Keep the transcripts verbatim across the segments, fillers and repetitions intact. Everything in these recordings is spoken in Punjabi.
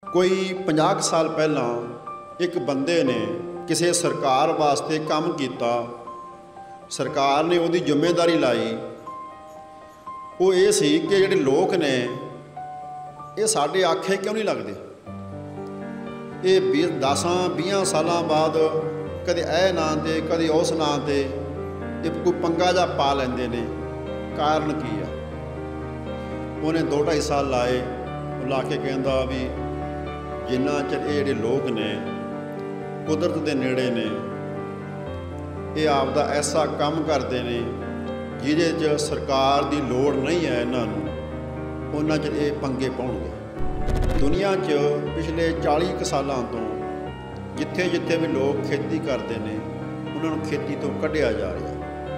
कोई पचास साल पहला एक बंदे ने किसी सरकार वास्ते काम किया, सरकार ने उसकी जिम्मेदारी लाई। वो ये सी कि जिहड़े लोग ने ये साडे आखे क्यों नहीं लगते। ये भी दसां बीह सालों बाद कदे ए नां ते कदे उस नां ते ये कोई पंगा जा पा लेंदे ने। कारण की है? उन्हें दो ढाई साल लाए, ला के कहंदा भी जिन्ना चर ये जिहड़े लोग ने कुदरत के नेड़े ने, ये आपदा ऐसा काम करते हैं जिहदे च सरकार की लोड़ नहीं है, इन्हों उन्ना चर ये पंगे पाउणगे। दुनिया च पिछले चाली क सालों तो जिथे जिथे भी लोग खेती करते हैं उन्होंने खेती तो कढ़िया जा रहा,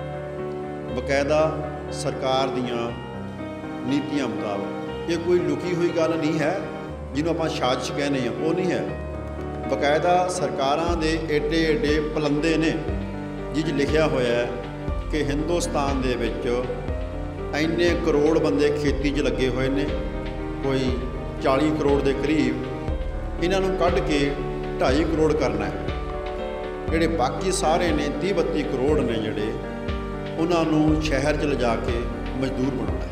बकायदा सरकार दियां नीतियां मुताबक। ये कोई लुकी हुई गल नहीं है जिन्हों आप साजिश कहने हैं, वो नहीं है। बकायदा सरकारां दे एडे एडे पलंदे ने जिस लिखिया होया है कि हिंदुस्तान दे विच इन्ने करोड़ बंदे खेती च लगे हुए ने, कोई चाली करोड़ के करीब, इन्हों कढ़ के ढाई करोड़ करना है। जिहड़े बाकी सारे ने तीह बत्ती करोड़ ने जिहड़े उन्होंने शहर च लिजा के मजदूर बनाना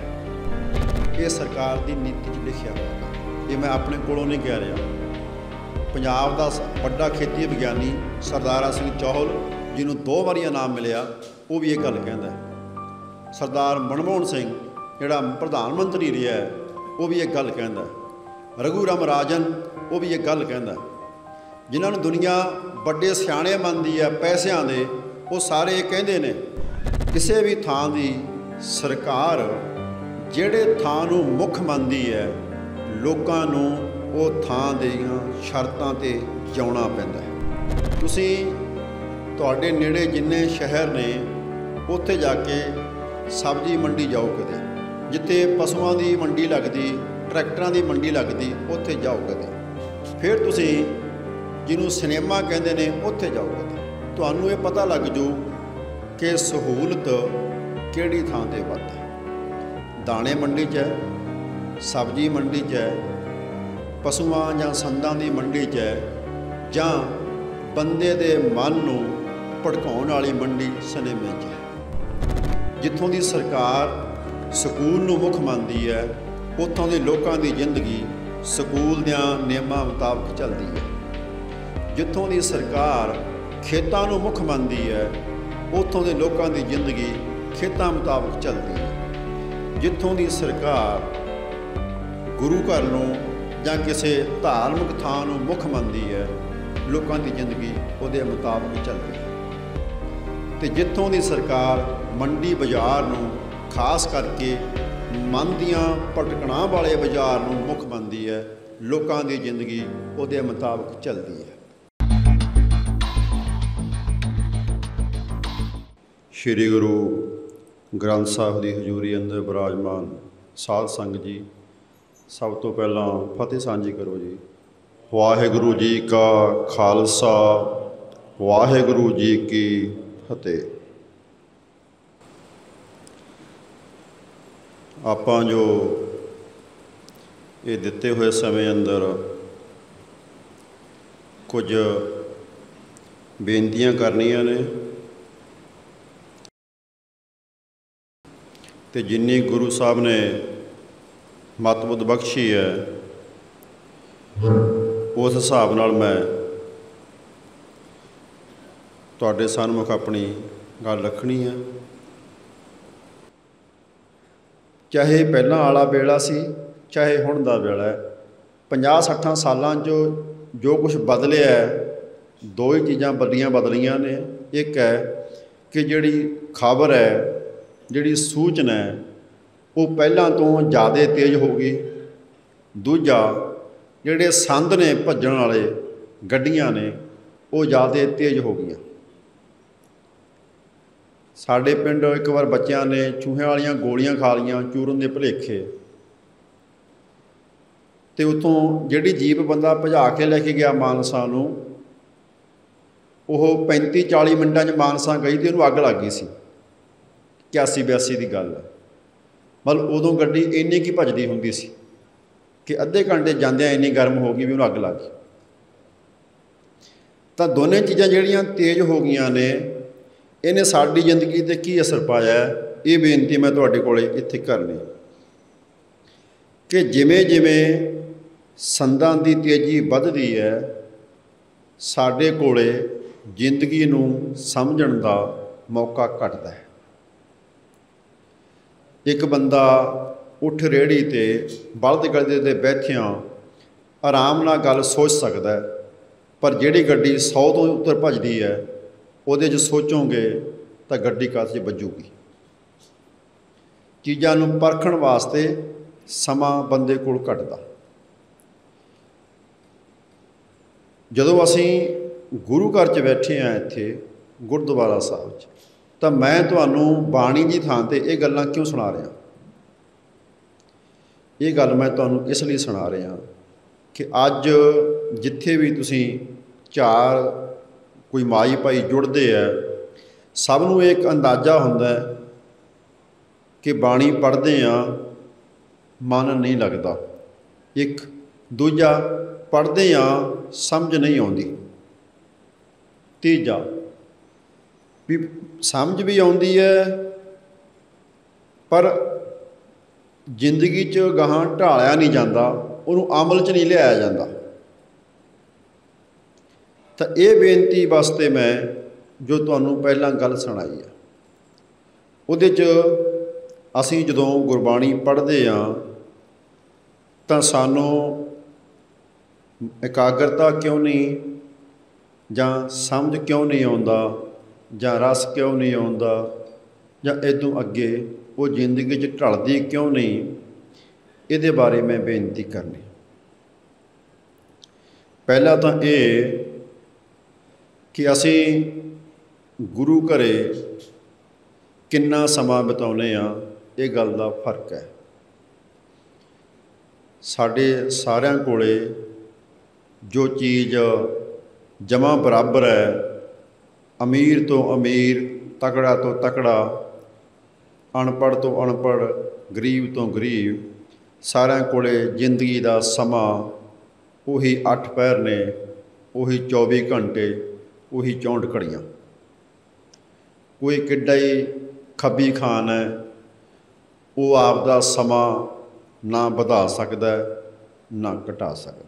है। ये सरकार की नीति च लिखिया हुआ, ये मैं अपने कोलों नहीं कह रहा। पंजाब का बड़ा खेती विज्ञानी सरदारा सिंह चौहल जिन्हों दो बार इनाम मिलया, वो भी ये गल कहता है। सरदार मनमोहन सिंह जिहड़ा प्रधानमंत्री रहा है, वो भी एक गल कहता है। रघुराम राजन वो भी एक गल कहता है। जिन्होंने दुनिया बड़े सियाणे मनती है पैसों के, वो सारे ये कहते हैं किसी भी थां की सरकार जिहड़े थां नूं मुख मनती है, लोकां नूं वो थां दियां शर्तां ते जिउणा पैंदा है। तुसीं तुहाडे नेड़े जिन्ने शहर ने उत्थे जाके सब्जी मंडी जाओ, कदे जिथे पशुओं की मंडी लगती, ट्रैक्टरां की मंडी लगती, उत्थे जाओ कदे। फिर तुसीं जिन्हों सिनेमा कहते हैं उत्थे जाओ कदे। तुहानूं ये पता लग जू कि सहूलत किहड़ी थां ते वध है। दाणे मंडी च है, सब्जी मंडी च है, पशुआं जां संदां दी मंडी च है, जां बंदे दे मन नूं भड़काउण वाली मंडी सिनेमे च है। जिथों दी सरकार सकूल नूं मुख मनदी है, उत्थों दे लोकां दी जिंदगी सकूल दियां नियमां मुताबक चलदी है। जिथों दी सरकार खेतां नूं मुख मनदी है, उत्थों दे लोकां दी जिंदगी खेतां मुताबक चलदी है। जिथों दी सरकार गुरु घर नूं जां किसी धार्मिक थां नूं मुख मनदी है, लोकां दी जिंदगी उहदे मुताबक चलदी है। ते जिथों दी सरकार मंडी बाजार नूं खास करके मन दियां भटकणां वाले बाजार नूं मुख मनदी है, लोकां दी जिंदगी उहदे मुताबक चलदी है। श्री गुरु ग्रंथ साहिब की हजूरी अंदर विराजमान साध संगत जी, सब तो पहला फतेह सांझी करो जी। वाहिगुरु जी का खालसा, वाहिगुरु जी की फतेह। आपां जो ये दिते हुए समय अंदर कुछ बेनतियां करनियां ने, ते जिन्नी गुरु साहब ने मतबुद्ध बख्शी है उस हिसाब नाल मैं तुहाडे सन्मुख अपनी गल रखनी है। चाहे पहलां वाला वेला सी, चाहे हुण दा वेला है, पंजाह सट्ठां सालां चो जो कुछ बदलिया है, दो ही चीज़ां बड़ियां बदलियां ने। एक है कि जिहड़ी खबर है, जिहड़ी सूचना है, वो पहलां तो ज़्यादा तेज़ हो गई। दूजा जिहड़े संद ने भज्जण वाले गड्डियां ने, वो ज़्यादा तेज़ हो गई। साडे पिंड एक बार बच्चों ने चूहियां वालियां गोलियां खा लियां चूरन के भुलेखे, तो उत्थों जिहड़ी जीप बंदा भजा के लैके गया मानसा नूं, वो पैंती चाली मिनटां च मानसा गई तो उन्होंने अग लग गई सी। इक्यासी बयासी की गल है। मतलब उदों गड्डी इन्नी की भजदी हुंदी सी कि अद्धे घंटे जांदियां इन्नी गर्म हो गई भी उन्हें अग लग गई। तो दोनों चीज़ां जिहड़ियां तेज़ हो गई ने, इन्हें साडी जिंदगी ते की असर पाया, ये बेनती मैं तुहाडे कोले इत्थे करनी कि जिमें जिमें संदां दी तेज़ी वधदी है, साडे कोले जिंदगी नूं समझण दा मौका घटदा है। एक बंदा उठ रेहड़ी ते बलद गधे ते बैठिया आराम नाल गल सोच सकदा है, पर जिहड़ी गड्डी सौ तो उत्तर भजदी है उहदे च सोचोगे तो गड्डी काहदे च वजूगी। चीज़ां नूं परखण वास्ते समा बंदे कोल घटदा। जदों असीं गुरु घर च बैठे हाँ इत्थे गुरुद्वारा साहब च, तो मैं तुहानूं बाणी की थां ते ये गल्लां क्यों सुणा रहा? ये गल मैं तुहानूं इसलिए सुणा रहा कि अज जिथे भी तुसीं चार कोई माई भाई जुड़ते हैं, सबनों एक अंदाज़ा हुंदा है कि बाणी पढ़ते हाँ मन नहीं लगता, एक दूजा पढ़ते हाँ समझ नहीं आती, तीजा भी समझ भी आती है पर जिंदगी च गाहां ढालिया नहीं जाता, उन्होंने अमल च नहीं लियाया जाता। तो ये बेनती वास्ते मैं जो तुहानूं पहलां गल सुणाई है, उहदे च असीं जदों गुरबाणी पढ़ते हाँ तो सानूं एकाग्रता क्यों नहीं, जां समझ क्यों नहीं आउंदा, जां रस क्यों नहीं आउंदा, जां इदों अगे वो जिंदगी च ढलदी क्यों नहीं, इहदे बारे मैं बेनती करनी। पहला तो ये कि असीं गुरु घरे किन्ना समा बिताउने आ, ये गल दा फर्क है। साडे सारियां कोले जो चीज़ जमा बराबर है, अमीर तो अमीर, तकड़ा तो तकड़ा, अनपढ़ तो अनपढ़, गरीब तो गरीब, सारियां कोले जिंदगी दा समा उही अठ पहर ने, उही चौबी घंटे, उही चौंठ घड़ियाँ। कोई किड्डा ही खब्बी खान है, वो आपदा समा ना वधा सकदा ना घटा सकदा।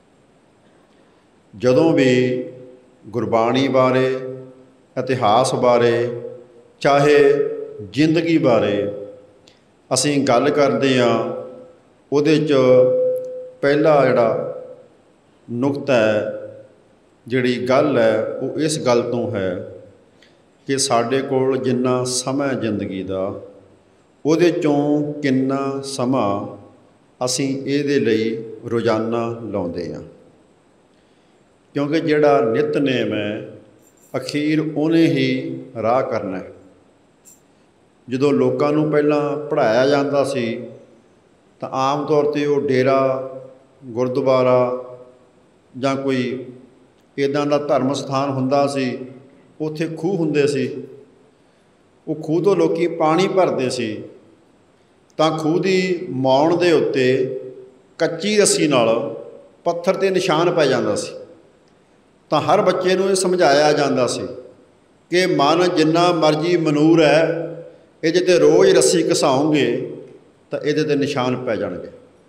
जदों भी गुरबाणी बारे, इतिहास बारे, चाहे जिंदगी बारे असीं गल करदे हाँ, उहदे च पहला जिहड़ा नुकता है, जिहड़ी गल है, वो इस गल तो है कि साडे कोल जिन्ना समा है जिंदगी दा, उहदे चों किन्ना समा असीं इहदे लई रोज़ाना लाउंदे हाँ। क्योंकि जिहड़ा नितनेम है अखीर उहने ही राह करना है। जदों लोकां नूं पहलां पढ़ाया जाता सी तो आम तौर पर वो डेरा, गुरुद्वारा जां कोई इदां दा धर्म स्थान हुंदा सी, उत्थे खूह हुंदे सी, वो खूह तो लोकी पानी भरदे सी, तां खूह दी मौण दे उत्ते कच्ची रस्सी नाल पत्थर ते निशान पै जांदा सी। तां हर बच्चे नूं ये समझाया जांदा सी कि मन जिन्ना मर्जी मनूर है, इहदे ते रोज़ रस्सी घसाओगे तो इहदे ते निशान पै जाणगे।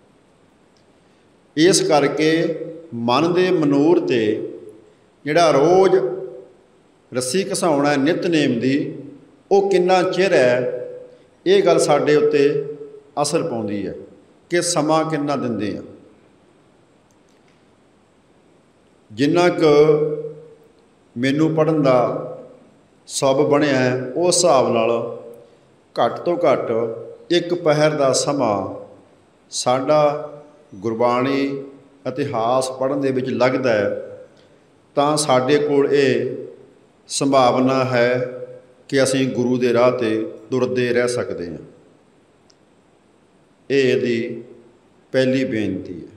इस करके मन दे मनूर ते जिहड़ा रोज़ रस्सी घसाउणा है नितनेम दी, वो किन्ना चिर है, ये गल साडे उत्ते असर पाउंदी है कि समा किन्ना दिंदे आ। जिन्ना क मैनू पढ़न दा सब बनया है, उस हिसाब नाल घट तो घट एक पहर दा समा साडा गुरबाणी इतिहास पढ़न दे विच लगदा है, तां साडे कोल ये संभावना है कि असीं गुरु दे राह ते तुरदे रह सकते हैं। ये इहदी पहली बेनती है।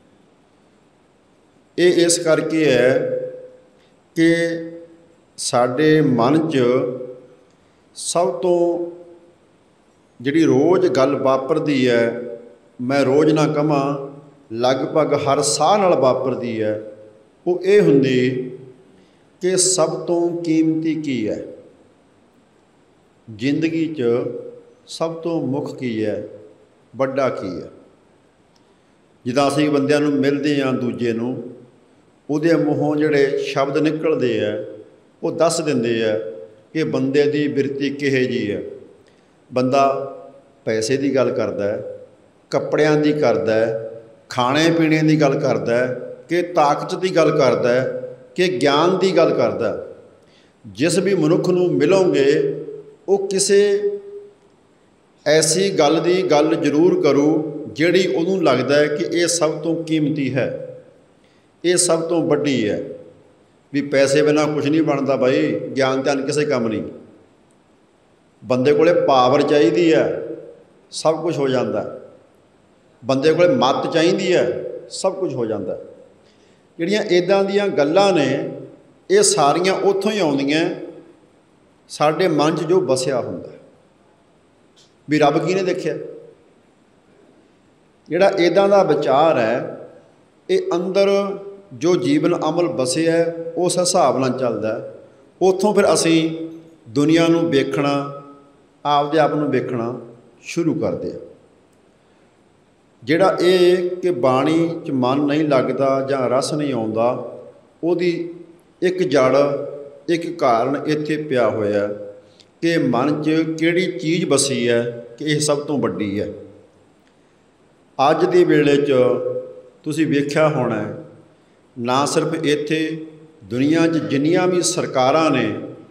ये इस करके है कि साडे मन च सब तो जिहड़ी रोज़ गल वापरदी है, मैं रोज़ ना कहां ਲਗਭਗ ਹਰ ਸਾਹ ਨਾਲ ਵਾਪਰਦੀ ਹੈ ਉਹ ਇਹ ਹੁੰਦੀ ਕਿ ਸਭ ਤੋਂ ਕੀਮਤੀ ਕੀ ਹੈ, ਜ਼ਿੰਦਗੀ 'ਚ ਸਭ ਤੋਂ ਮੁੱਖ ਕੀ ਹੈ, ਵੱਡਾ ਕੀ ਹੈ। ਜਿੱਦਾਂ ਅਸੀਂ ਬੰਦਿਆਂ ਨੂੰ ਮਿਲਦੇ ਹਾਂ ਦੂਜੇ ਨੂੰ, ਉਹਦੇ ਮੂੰਹੋਂ ਜਿਹੜੇ ਸ਼ਬਦ ਨਿਕਲਦੇ ਆ ਉਹ ਦੱਸ ਦਿੰਦੇ ਆ ਕਿ ਬੰਦੇ ਦੀ ਬਿਰਤੀ ਕਿਹੋ ਜਿਹੀ ਹੈ। ਬੰਦਾ ਪੈਸੇ ਦੀ ਗੱਲ ਕਰਦਾ ਹੈ, ਕੱਪੜਿਆਂ ਦੀ ਕਰਦਾ ਹੈ, ਖਾਣੇ ਪੀਣੇ ਦੀ ਗੱਲ ਕਰਦਾ ਹੈ, ਕਿ ਤਾਕਤ ਦੀ ਗੱਲ ਕਰਦਾ ਹੈ, ਕਿ ਗਿਆਨ ਦੀ ਗੱਲ ਕਰਦਾ। ਜਿਸ ਵੀ ਮਨੁੱਖ ਨੂੰ ਮਿਲੋਗੇ ਉਹ ਕਿਸੇ ਐਸੀ ਗੱਲ ਦੀ ਗੱਲ ਜ਼ਰੂਰ ਕਰੂ ਜਿਹੜੀ ਉਹਨੂੰ ਲੱਗਦਾ ਹੈ ਕਿ ਇਹ ਸਭ ਤੋਂ ਕੀਮਤੀ ਹੈ, ਇਹ ਸਭ ਤੋਂ ਵੱਡੀ ਹੈ। ਵੀ ਪੈਸੇ ਬਿਨਾਂ ਕੁਝ ਨਹੀਂ ਬਣਦਾ ਬਾਈ, ਗਿਆਨ ਧਿਆਨ ਕਿਸੇ ਕੰਮ ਨਹੀਂ। ਬੰਦੇ ਕੋਲੇ ਪਾਵਰ ਚਾਹੀਦੀ ਹੈ, ਸਭ ਕੁਝ ਹੋ ਜਾਂਦਾ। ਬੰਦੇ ਕੋਲੇ ਮੱਤ ਚਾਹੀਦੀ ਹੈ, ਸਭ ਕੁਝ ਹੋ ਜਾਂਦਾ। ਜਿਹੜੀਆਂ ਇੱਦਾਂ ਦੀਆਂ ਗੱਲਾਂ ਨੇ ਇਹ ਸਾਰੀਆਂ ਉੱਥੋਂ ਹੀ ਆਉਂਦੀਆਂ ਸਾਡੇ ਮਨ 'ਚ ਜੋ ਵਸਿਆ ਹੁੰਦਾ ਵੀ ਰੱਬ ਕਿਹਨੇ ਦੇਖਿਆ। ਜਿਹੜਾ ਇੱਦਾਂ ਦਾ ਵਿਚਾਰ ਹੈ ਇਹ ਅੰਦਰ ਜੋ ਜੀਵਨ ਅਮਲ ਵਸਿਆ ਉਸ ਹਿਸਾਬ ਨਾਲ ਚੱਲਦਾ। ਉੱਥੋਂ ਫਿਰ ਅਸੀਂ ਦੁਨੀਆ ਨੂੰ ਵੇਖਣਾ, ਆਪਦੇ ਆਪ ਨੂੰ ਵੇਖਣਾ ਸ਼ੁਰੂ ਕਰਦੇ ਹਾਂ। ਜਿਹੜਾ ਇਹ ਕਿ ਬਾਣੀ 'ਚ ਮਨ ਨਹੀਂ ਲੱਗਦਾ ਜਾਂ ਰਸ ਨਹੀਂ ਆਉਂਦਾ, ਉਹਦੀ ਇੱਕ ਜੜ, ਇੱਕ ਕਾਰਨ ਇੱਥੇ ਪਿਆ ਹੋਇਆ ਕਿ ਮਨ 'ਚ ਕਿਹੜੀ ਚੀਜ਼ ਵਸੀ ਹੈ ਕਿ ਇਹ ਸਭ ਤੋਂ ਵੱਡੀ ਹੈ। ਅੱਜ ਦੇ ਵੇਲੇ 'ਚ ਤੁਸੀਂ ਵੇਖਿਆ ਹੋਣਾ, ਨਾ ਸਿਰਫ ਇੱਥੇ ਦੁਨੀਆ 'ਚ ਜਿੰਨੀਆਂ ਵੀ ਸਰਕਾਰਾਂ ਨੇ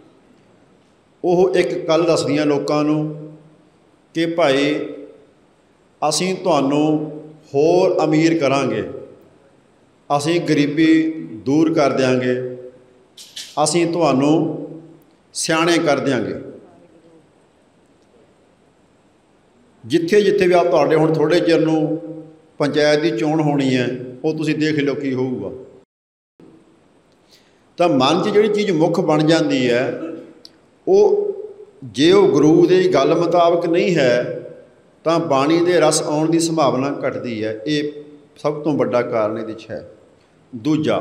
ਉਹ ਇੱਕ ਗੱਲ ਦੱਸਦੀਆਂ ਲੋਕਾਂ ਨੂੰ ਕਿ ਭਾਈ ਅਸੀਂ ਤੁਹਾਨੂੰ ਹੋਰ ਅਮੀਰ ਕਰਾਂਗੇ, ਅਸੀਂ ਗਰੀਬੀ ਦੂਰ ਕਰ ਦਿਆਂਗੇ, ਅਸੀਂ ਤੁਹਾਨੂੰ ਸਿਆਣੇ ਕਰ ਦਿਆਂਗੇ। ਜਿੱਥੇ ਜਿੱਥੇ ਵੀ ਆ ਤੁਹਾਡੇ ਹੁਣ ਥੋੜ੍ਹੇ ਚਿਰ ਨੂੰ ਪੰਚਾਇਤ ਦੀ ਚੋਣ ਹੋਣੀ ਹੈ, ਉਹ ਤੁਸੀਂ ਦੇਖ ਲਿਓ ਕੀ ਹੋਊਗਾ। ਤਾਂ ਮਨ 'ਚ ਜਿਹੜੀ ਚੀਜ਼ ਮੁੱਖ ਬਣ ਜਾਂਦੀ ਹੈ ਉਹ ਜੇ ਉਹ ਗੁਰੂ ਦੀ ਗੱਲ ਮੁਤਾਬਕ ਨਹੀਂ ਹੈ ਤਾਂ ਬਾਣੀ ਦੇ ਰਸ ਆਉਣ ਦੀ ਸੰਭਾਵਨਾ ਘਟਦੀ ਹੈ। ਇਹ ਸਭ ਤੋਂ ਵੱਡਾ ਕਾਰਨ ਇਹਦੇ 'ਚ ਹੈ। ਦੂਜਾ,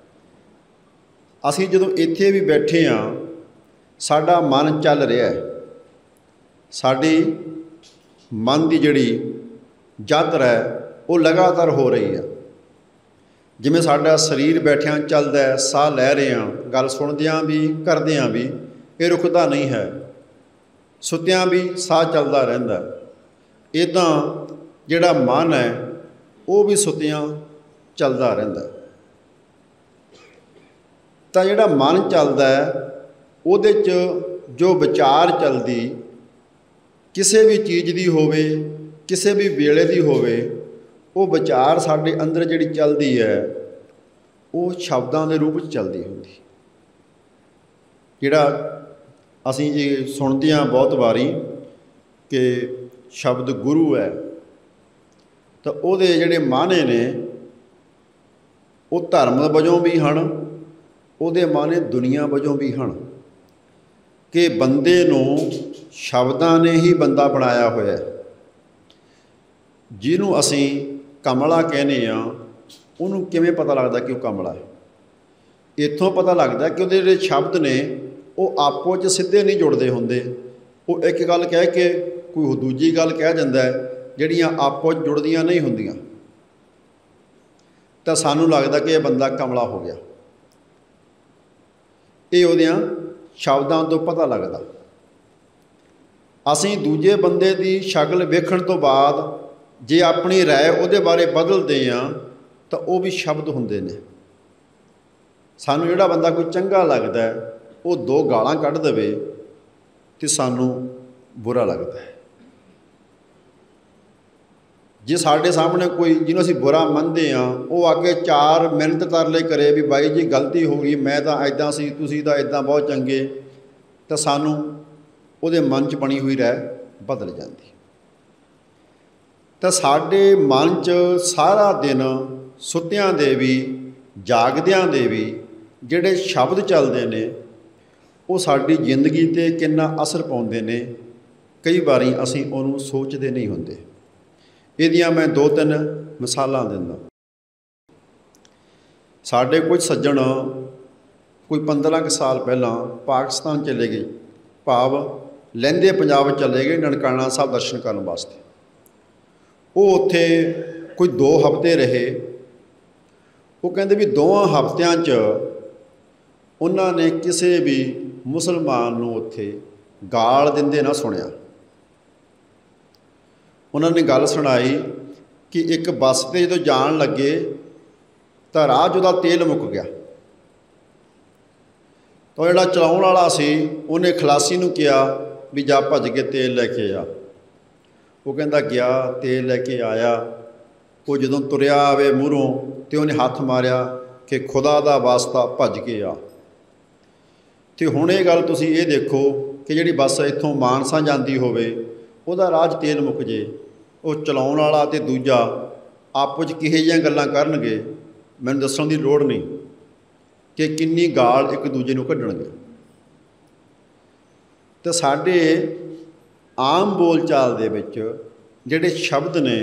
ਅਸੀਂ ਜਦੋਂ ਇੱਥੇ ਵੀ ਬੈਠੇ ਹਾਂ ਸਾਡਾ ਮਨ ਚੱਲ ਰਿਹਾ ਹੈ, ਸਾਡੀ ਮਨ ਦੀ ਜਿਹੜੀ ਯਾਤਰਾ ਹੈ ਉਹ ਲਗਾਤਾਰ ਹੋ ਰਹੀ ਹੈ। ਜਿਵੇਂ ਸਾਡਾ ਸਰੀਰ ਬੈਠਿਆਂ ਚੱਲਦਾ ਹੈ, ਸਾਹ ਲੈ ਰਹੇ ਹਾਂ, ਗੱਲ ਸੁਣਦਿਆਂ ਵੀ ਕਰਦਿਆਂ ਵੀ ਇਹ ਰੁਕਦਾ ਨਹੀਂ ਹੈ, ਸੁੱਤਿਆਂ ਵੀ ਸਾਹ ਚੱਲਦਾ ਰਹਿੰਦਾ। ਇੱਦਾਂ ਜਿਹੜਾ ਮਨ ਹੈ ਉਹ ਵੀ ਸੁੱਤਿਆਂ ਚੱਲਦਾ ਰਹਿੰਦਾ। ਤਾਂ ਜਿਹੜਾ ਮਨ ਚੱਲਦਾ ਹੈ ਉਹਦੇ 'ਚ ਜੋ ਵਿਚਾਰ ਚੱਲਦੀ ਕਿਸੇ ਵੀ ਚੀਜ਼ ਦੀ ਹੋਵੇ, ਕਿਸੇ ਵੀ ਵੇਲੇ ਦੀ ਹੋਵੇ, ਉਹ ਵਿਚਾਰ ਸਾਡੇ ਅੰਦਰ ਜਿਹੜੀ ਚੱਲਦੀ ਹੈ ਉਹ ਸ਼ਬਦਾਂ ਦੇ ਰੂਪ 'ਚ ਚੱਲਦੀ ਹੁੰਦੀ। ਜਿਹੜਾ ਅਸੀਂ ਇਹ ਸੁਣਦੇ ਹਾਂ ਬਹੁਤ ਵਾਰੀ ਕਿ ਸ਼ਬਦ ਗੁਰੂ ਹੈ, ਤਾਂ ਉਹਦੇ ਜਿਹੜੇ ਮਾਅਨੇ ਨੇ ਉਹ ਧਰਮ ਵਜੋਂ ਵੀ ਹਨ, ਉਹਦੇ ਮਾਅਨੇ ਦੁਨੀਆ ਵਜੋਂ ਵੀ ਹਨ ਕਿ ਬੰਦੇ ਨੂੰ ਸ਼ਬਦਾਂ ਨੇ ਹੀ ਬੰਦਾ ਬਣਾਇਆ ਹੋਇਆ। ਜਿਹਨੂੰ ਅਸੀਂ ਕਮਲਾ ਕਹਿੰਦੇ ਹਾਂ ਉਹਨੂੰ ਕਿਵੇਂ ਪਤਾ ਲੱਗਦਾ ਕਿ ਉਹ ਕਮਲਾ ਹੈ? ਇੱਥੋਂ ਪਤਾ ਲੱਗਦਾ ਕਿ ਉਹਦੇ ਜਿਹੜੇ ਸ਼ਬਦ ਨੇ ਉਹ ਆਪੋ 'ਚ ਸਿੱਧੇ ਨਹੀਂ ਜੁੜਦੇ ਹੁੰਦੇ। ਉਹ ਇੱਕ ਗੱਲ ਕਹਿ ਕੇ ਕੋਈ ਦੂਜੀ ਗੱਲ ਕਹਿ ਜਾਂਦਾ ਜਿਹੜੀਆਂ ਆਪੋ 'ਚ ਜੁੜਦੀਆਂ ਨਹੀਂ ਹੁੰਦੀਆਂ। ਤਾਂ ਸਾਨੂੰ ਲੱਗਦਾ ਕਿ ਇਹ ਬੰਦਾ ਕਮਲਾ ਹੋ ਗਿਆ। ਇਹ ਉਹਦਿਆਂ ਸ਼ਬਦਾਂ ਤੋਂ ਪਤਾ ਲੱਗਦਾ। ਅਸੀਂ ਦੂਜੇ ਬੰਦੇ ਦੀ ਸ਼ਕਲ ਵੇਖਣ ਤੋਂ ਬਾਅਦ ਜੇ ਆਪਣੀ ਰਾਏ ਉਹਦੇ ਬਾਰੇ ਬਦਲਦੇ ਹਾਂ ਤਾਂ ਉਹ ਵੀ ਸ਼ਬਦ ਹੁੰਦੇ ਨੇ। ਸਾਨੂੰ ਜਿਹੜਾ ਬੰਦਾ ਕੋਈ ਚੰਗਾ ਲੱਗਦਾ ਉਹ ਦੋ ਗਾਲਾਂ ਕੱਢ ਦੇਵੇ ਤੇ ਸਾਨੂੰ ਬੁਰਾ ਲੱਗਦਾ ਹੈ। ਜੇ ਸਾਡੇ ਸਾਹਮਣੇ ਕੋਈ ਜਿਹਨੂੰ ਅਸੀਂ ਬੁਰਾ ਮੰਨਦੇ ਹਾਂ ਉਹ ਆ ਕੇ ਚਾਰ ਮਿੰਟ ਤਰਲੇ ਕਰੇ ਵੀ ਬਾਈ ਜੀ ਗਲਤੀ ਹੋ ਗਈ, ਮੈਂ ਤਾਂ ਇੱਦਾਂ ਸੀ, ਤੁਸੀਂ ਤਾਂ ਇੱਦਾਂ ਬਹੁਤ ਚੰਗੇ, ਤਾਂ ਸਾਨੂੰ ਉਹਦੇ ਮਨ 'ਚ ਬਣੀ ਹੋਈ ਰਾਏ ਬਦਲ ਜਾਂਦੀ। ਤਾਂ ਸਾਡੇ ਮਨ 'ਚ ਸਾਰਾ ਦਿਨ ਸੁੱਤਿਆਂ ਦੇ ਵੀ ਜਾਗਦਿਆਂ ਦੇ ਵੀ ਜਿਹੜੇ ਸ਼ਬਦ ਚੱਲਦੇ ਨੇ ਉਹ ਸਾਡੀ ਜ਼ਿੰਦਗੀ 'ਤੇ ਕਿੰਨਾ ਅਸਰ ਪਾਉਂਦੇ ਨੇ, ਕਈ ਵਾਰੀ ਅਸੀਂ ਉਹਨੂੰ ਸੋਚਦੇ ਨਹੀਂ ਹੁੰਦੇ। ਇਹਦੀਆਂ मैं दो तीन मिसालां दिंदा। साडे कुछ सज्जण कोई पंद्रह कुछ साल पहलां पाकिस्तान चले गए, भाव लਹਿੰਦੇ पंजाब चले गए ननकाना साहब दर्शन करने वास्ते। वो उत्थे कोई दो हफ्ते रहे। वो कहते भी दोवां हफ्तियां च उन्होंने किसी भी मुसलमान नूं उत्थे गाल दिंदे ना सुनिया। उन्होंने गल सुनाई कि एक बस ते जो जान लगे तो राह च उहदा तेल मुक गया, तो जिहड़ा चलाउण वाला सी उन्हें खलासी नूं कहा भी जा भज के तेल लैके आ। वो कहता गया, तेल लैके आया। वो जदों तुरिया आवे मूहरों तो उन्हें हथ मारिया कि खुदा दा वास्ता भज के आ। तो हुण ये गल तुसीं ये देखो कि जिहड़ी बस इत्थों मानसा जांदी होवे उहदा राह च तेल मुक जे, वो चलाउण वाला ते दूजा आपस च किहो जिहियां गल्लां करनगे, मैनूं दस्सण दी लोड़ नहीं कि किन्नी गाल एक दूजे नूं कढणगे। तो साडे आम बोल चाल दे विच जिहड़े शब्द ने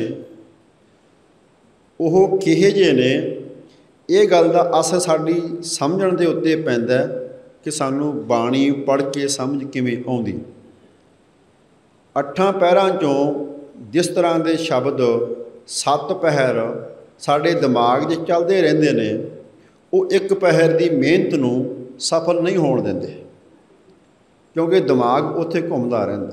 वो किहे जे ने, ये गल दा असर साडी समझण दे उत्ते पैंदा कि सानूं बाणी पढ़ के समझ किवें आउंदी। अठां पहरां चों जिस तरह के शब्द सत्त पहर साडे दिमाग 'च चलदे रहिंदे ने, वो एक पहर की मेहनत नूं सफल नहीं होण दिंदे, क्योंकि दिमाग उत्थे घुमदा रहिंदा।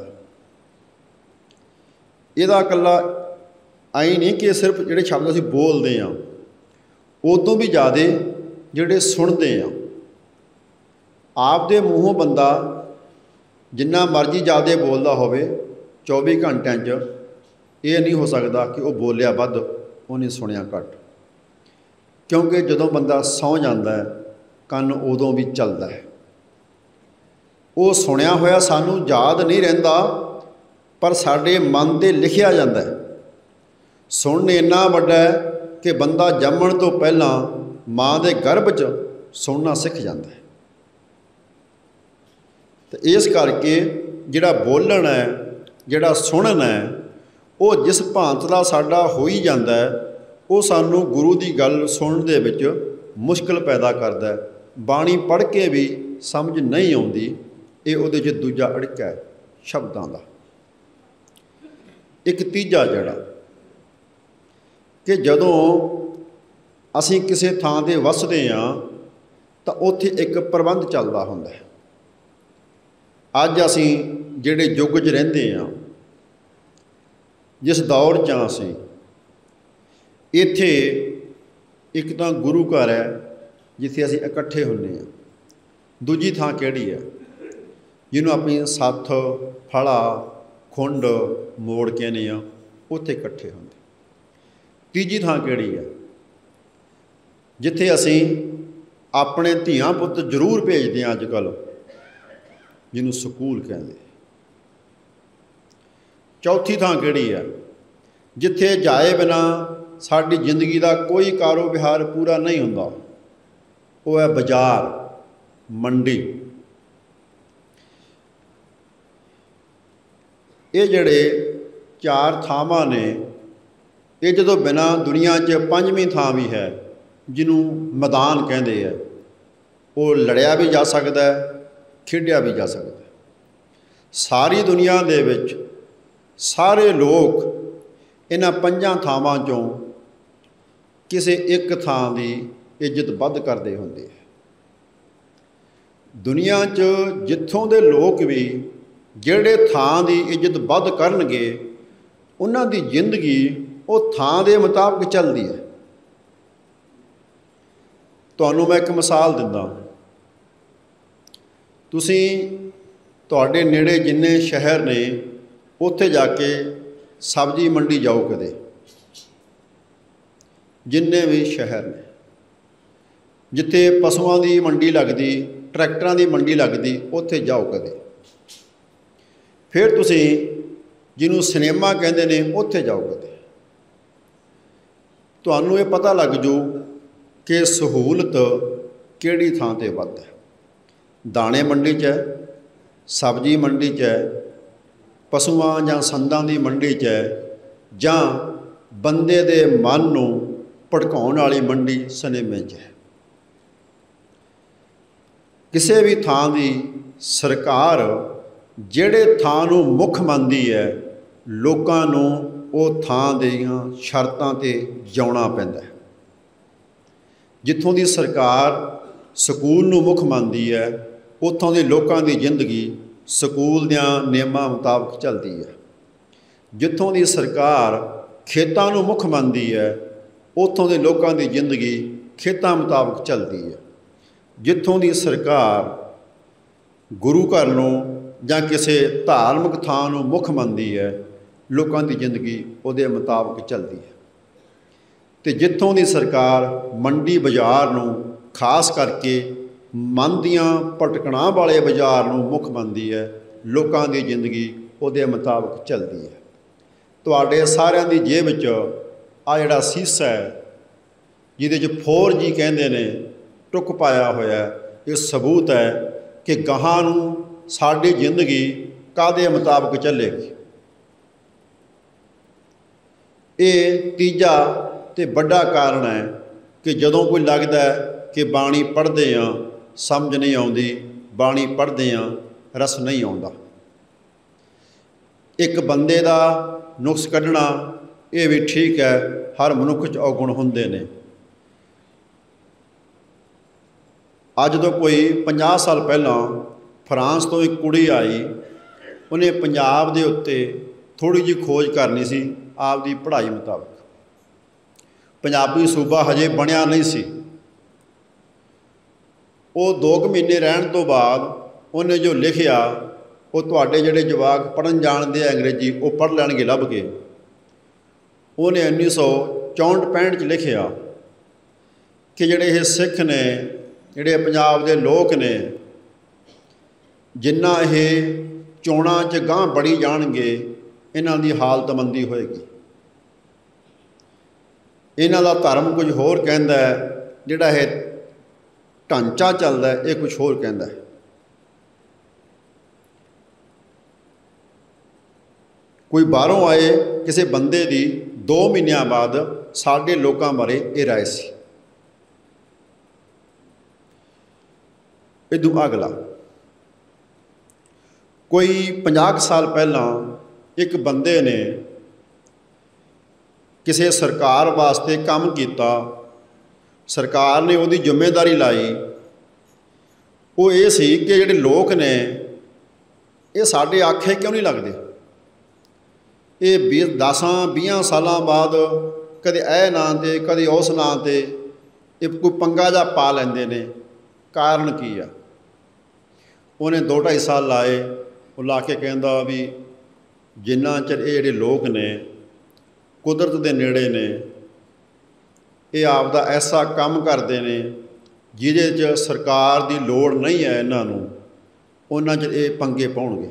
इहदा कल्ला आई नहीं कि सिर्फ जिहड़े शब्द असीं बोलदे हां, उदों भी ज़्यादा जिहड़े सुणदे हां। आप दे मूँहों बंदा जिन्ना मर्जी ज़्यादा बोलदा होवे चौबी घंटिਆਂ 'ਚ ये नहीं हो सकता कि वह बोलिया वध उन्हें सुनिया घट, क्योंकि जदों बंदा सौ जाता है कन उदों भी चलता है। वो सुनिया होया सानू याद नहीं रहिंदा, पर साडे मन ते लिखिया जाता है। सुनन इन्ना वड्डा है कि बंदा जम्मण तो पहलां माँ के गर्भ च सुनना सीख जाता है। तो इस करके जिहड़ा बोलण है, जिहड़ा सुनन है, वो जिस भांत का साडा हो ही जाता है, वो सानू गुरु की गल सुनने दे विच मुश्किल पैदा करता है। बाणी पढ़ के भी समझ नहीं आती। ये उहदे च दूजा अड़का है शब्दां दा। एक तीजा जड़ा कि जदों असीं किसी थां ते वसदे हां तां उत्थे एक प्रबंध चलदा हुंदा है। अज असीं जिहड़े युग च रहिंदे हां, जिस दौर च असीं इत्थे एक तां गुरु घर है जिथे असीं इकट्ठे हुंदे हां, दूजी थां किहड़ी है जिन्हों अपनी सत्थ फड़ा खुंड मोड़ कहने आ, उत्थे इकट्ठे हुंदे। तीजी थां किहड़ी है जिथे असीं अपने धीआं पुत्त जरूर भेजदे हां अजकल, जिन्हों स्कूल कहंदे। चौथी थां किहड़ी है जिथे जाए बिना साडी जिंदगी का कोई कारोबार पूरा नहीं हुंदा, वो है बाजार मंडी। ये जिहड़े चार थावां ने, ये जदों बिना दुनिया च पंजवीं थां भी है जिन्हों मैदान कहते हैं, वो लड़िया भी जा सकता है, खेडिया भी जा सकता है। सारी दुनिया दे विच सारे लोग इन्हां पंजां थावां चों किसी एक थां की इज्जत वध करते होंदे है। दुनिया च जिथों दे लोग भी जिहड़े थां की इज्जत वध करनगे, उन्हां दी जिंदगी वो थां दे मुताबिक चलती है। तुहानूं मैं एक मिसाल दिंदा, तुसीं तुहाडे नेड़े जिन्ने शहर ने उत्थे जाके सब्जी मंडी जाओ, कदे जिन्ने भी शहर ने जिथे पशुओं की मंडी लगती, ट्रैक्टरां की मंडी लगती, उत्थे जाओ कदे। फिर तुसीं जिन्हों सिनेमा कहते हैं उत्थे जाओ कदे। तुहानूं ये पता लग जू कि सहूलत किहड़ी थां ते वध है। दाणे मंडी च है, सब्जी मंडी च है, पशुआं जां संदां दी मंडी च है, जां ਬੰਦੇ ਦੇ ਮਨ ਨੂੰ ਭੜਕਾਉਣ ਵਾਲੀ ਮੰਡੀ ਸਿਨੇਮੇ 'ਚ ਹੈ। ਕਿਸੇ ਵੀ ਥਾਂ ਦੀ ਸਰਕਾਰ ਜਿਹੜੇ ਥਾਂ ਨੂੰ ਮੁੱਖ ਮੰਨਦੀ ਹੈ, ਲੋਕਾਂ ਨੂੰ ਉਹ ਥਾਂ ਦੀਆਂ ਸ਼ਰਤਾਂ 'ਤੇ ਜਿਉਣਾ ਪੈਂਦਾ ਹੈ। ਜਿੱਥੋਂ ਦੀ ਸਰਕਾਰ ਸਕੂਲ ਨੂੰ ਮੁੱਖ ਮੰਨਦੀ ਹੈ, ਉੱਥੋਂ ਦੇ ਲੋਕਾਂ ਦੀ ਜ਼ਿੰਦਗੀ ਸਕੂਲ ਦਿਆਂ ਨਿਯਮਾਂ ਮੁਤਾਬਕ ਚੱਲਦੀ ਹੈ। ਜਿੱਥੋਂ ਦੀ ਸਰਕਾਰ ਖੇਤਾਂ ਨੂੰ ਮੁੱਖ ਮੰਨਦੀ ਹੈ, ਉੱਥੋਂ ਦੇ ਲੋਕਾਂ ਦੀ ਜ਼ਿੰਦਗੀ ਖੇਤਾਂ ਮੁਤਾਬਕ ਚੱਲਦੀ ਹੈ। ਜਿੱਥੋਂ ਦੀ ਸਰਕਾਰ ਗੁਰੂ ਘਰ ਨੂੰ ਜਾਂ ਕਿਸੇ ਧਾਰਮਿਕ ਥਾਂ ਨੂੰ ਮੁੱਖ ਮੰਨਦੀ ਹੈ, ਲੋਕਾਂ ਦੀ ਜ਼ਿੰਦਗੀ ਉਹਦੇ ਮੁਤਾਬਕ ਚੱਲਦੀ ਹੈ। ਅਤੇ ਜਿੱਥੋਂ ਦੀ ਸਰਕਾਰ ਮੰਡੀ ਬਾਜ਼ਾਰ ਨੂੰ ਖਾਸ ਕਰਕੇ ਮਨ ਦੀਆਂ ਭਟਕਣਾ ਵਾਲੇ ਬਾਜ਼ਾਰ ਨੂੰ ਮੁੱਖ ਮੰਨਦੀ ਹੈ, ਲੋਕਾਂ ਦੀ ਜ਼ਿੰਦਗੀ ਉਹਦੇ ਮੁਤਾਬਕ ਚੱਲਦੀ ਹੈ। ਤੁਹਾਡੇ ਸਾਰਿਆਂ ਦੀ ਜੇਬ ਵਿੱਚ ਆ ਜਿਹੜਾ ਸੀਸਾ ਹੈ, ਜਿਹਦੇ 'ਚ ਫੋਰ ਜੀ ਕਹਿੰਦੇ ਨੇ, ਟੁੱਕ ਪਾਇਆ ਹੋਇਆ, ਇਹ ਸਬੂਤ ਹੈ ਕਿ ਗਾਹਾਂ ਨੂੰ ਸਾਡੀ ਜ਼ਿੰਦਗੀ ਕਾਹਦੇ ਮੁਤਾਬਕ ਚੱਲੇਗੀ। ਇਹ ਤੀਜਾ ਅਤੇ ਵੱਡਾ ਕਾਰਨ ਹੈ ਕਿ ਜਦੋਂ ਕੋਈ ਲੱਗਦਾ ਕਿ ਬਾਣੀ ਪੜ੍ਹਦੇ ਹਾਂ ਸਮਝ ਨਹੀਂ ਆਉਂਦੀ, ਬਾਣੀ ਪੜ੍ਹਦੇ ਹਾਂ ਰਸ ਨਹੀਂ ਆਉਂਦਾ। ਇੱਕ ਬੰਦੇ ਦਾ ਨੁਕਸ ਕੱਢਣਾ ਇਹ ਵੀ ਠੀਕ ਹੈ, ਹਰ ਮਨੁੱਖ 'ਚ ਔਗੁਣ ਹੁੰਦੇ ਨੇ। ਅੱਜ ਤੋਂ ਕੋਈ ਪੰਜਾਹ ਸਾਲ ਪਹਿਲਾਂ ਫਰਾਂਸ ਤੋਂ ਇੱਕ ਕੁੜੀ ਆਈ, ਉਹਨੇ ਪੰਜਾਬ ਦੇ ਉੱਤੇ ਥੋੜ੍ਹੀ ਜਿਹੀ ਖੋਜ ਕਰਨੀ ਸੀ ਆਪਦੀ ਪੜ੍ਹਾਈ ਮੁਤਾਬਕ। ਪੰਜਾਬੀ ਸੂਬਾ ਹਜੇ ਬਣਿਆ ਨਹੀਂ ਸੀ। ਉਹ ਦੋ ਕੁ ਮਹੀਨੇ ਰਹਿਣ ਤੋਂ ਬਾਅਦ ਉਹਨੇ ਜੋ ਲਿਖਿਆ, ਉਹ ਤੁਹਾਡੇ ਜਿਹੜੇ ਜਵਾਕ ਪੜ੍ਹਨ ਜਾਣਦੇ ਆ ਅੰਗਰੇਜ਼ੀ, ਉਹ ਪੜ੍ਹ ਲੈਣਗੇ ਲੱਭ ਕੇ। ਉਹਨੇ ਉੱਨੀ ਸੌ ਚੌਂਹਠ ਪੈਂਹਠ 'ਚ ਲਿਖਿਆ ਕਿ ਜਿਹੜੇ ਇਹ ਸਿੱਖ ਨੇ, ਜਿਹੜੇ ਪੰਜਾਬ ਦੇ ਲੋਕ ਨੇ, ਜਿੰਨਾ ਇਹ ਚੋਣਾਂ 'ਚ ਗਾਂਹ ਬੜੀ ਜਾਣਗੇ, ਇਹਨਾਂ ਦੀ ਹਾਲਤ ਮੰਦੀ ਹੋਏਗੀ। ਇਹਨਾਂ ਦਾ ਧਰਮ ਕੁਝ ਹੋਰ ਕਹਿੰਦਾ ਹੈ, ਜਿਹੜਾ ਇਹ ਢਾਂਚਾ ਚੱਲਦਾ ਇਹ ਕੁਝ ਹੋਰ ਕਹਿੰਦਾ ਹੈ। ਕੋਈ ਬਾਹਰੋਂ ਆਏ ਕਿਸੇ ਬੰਦੇ ਦੀ ਦੋ ਮਹੀਨਿਆਂ ਬਾਅਦ ਸਾਡੇ ਲੋਕਾਂ ਬਾਰੇ ਇਹ ਰਾਏ ਸੀ। ਇਦੋਂ ਅਗਲਾ ਕੋਈ ਪੰਜਾਹ ਕੁ ਸਾਲ ਪਹਿਲਾਂ ਇੱਕ ਬੰਦੇ ਨੇ ਕਿਸੇ ਸਰਕਾਰ ਵਾਸਤੇ ਕੰਮ ਕੀਤਾ, ਸਰਕਾਰ ਨੇ ਉਹਦੀ ਜ਼ਿੰਮੇਵਾਰੀ ਲਾਈ। ਉਹ ਇਹ ਸੀ ਕਿ ਜਿਹੜੇ ਲੋਕ ਨੇ ਇਹ ਸਾਡੇ ਆਖੇ ਕਿਉਂ ਨਹੀਂ ਲੱਗਦੇ। ਇਹ ਵੀਹ ਦਸਾਂ ਵੀਹਾਂ ਸਾਲਾਂ ਬਾਅਦ ਕਦੇ ਇਹ ਨਾਂ 'ਤੇ ਕਦੇ ਉਸ ਨਾਂ 'ਤੇ ਇਹ ਕੋਈ ਪੰਗਾ ਜਿਹਾ ਪਾ ਲੈਂਦੇ ਨੇ। ਕਾਰਨ ਕੀ ਆ? ਉਹਨੇ ਦੋ ਢਾਈ ਸਾਲ ਲਾਏ। ਉਹ ਲਾ ਕੇ ਕਹਿੰਦਾ ਵੀ ਜਿੰਨਾ ਚਿਰ ਇਹ ਜਿਹੜੇ ਲੋਕ ਨੇ ਕੁਦਰਤ ਦੇ ਨੇੜੇ ਨੇ, ਇਹ ਆਪ ਦਾ ਐਸਾ ਕੰਮ ਕਰਦੇ ਨੇ ਜਿਹਦੇ 'ਚ ਸਰਕਾਰ ਦੀ ਲੋੜ ਨਹੀਂ ਹੈ ਇਹਨਾਂ ਨੂੰ, ਉਹਨਾਂ 'ਚ ਇਹ ਪੰਗੇ ਪਾਉਣਗੇ।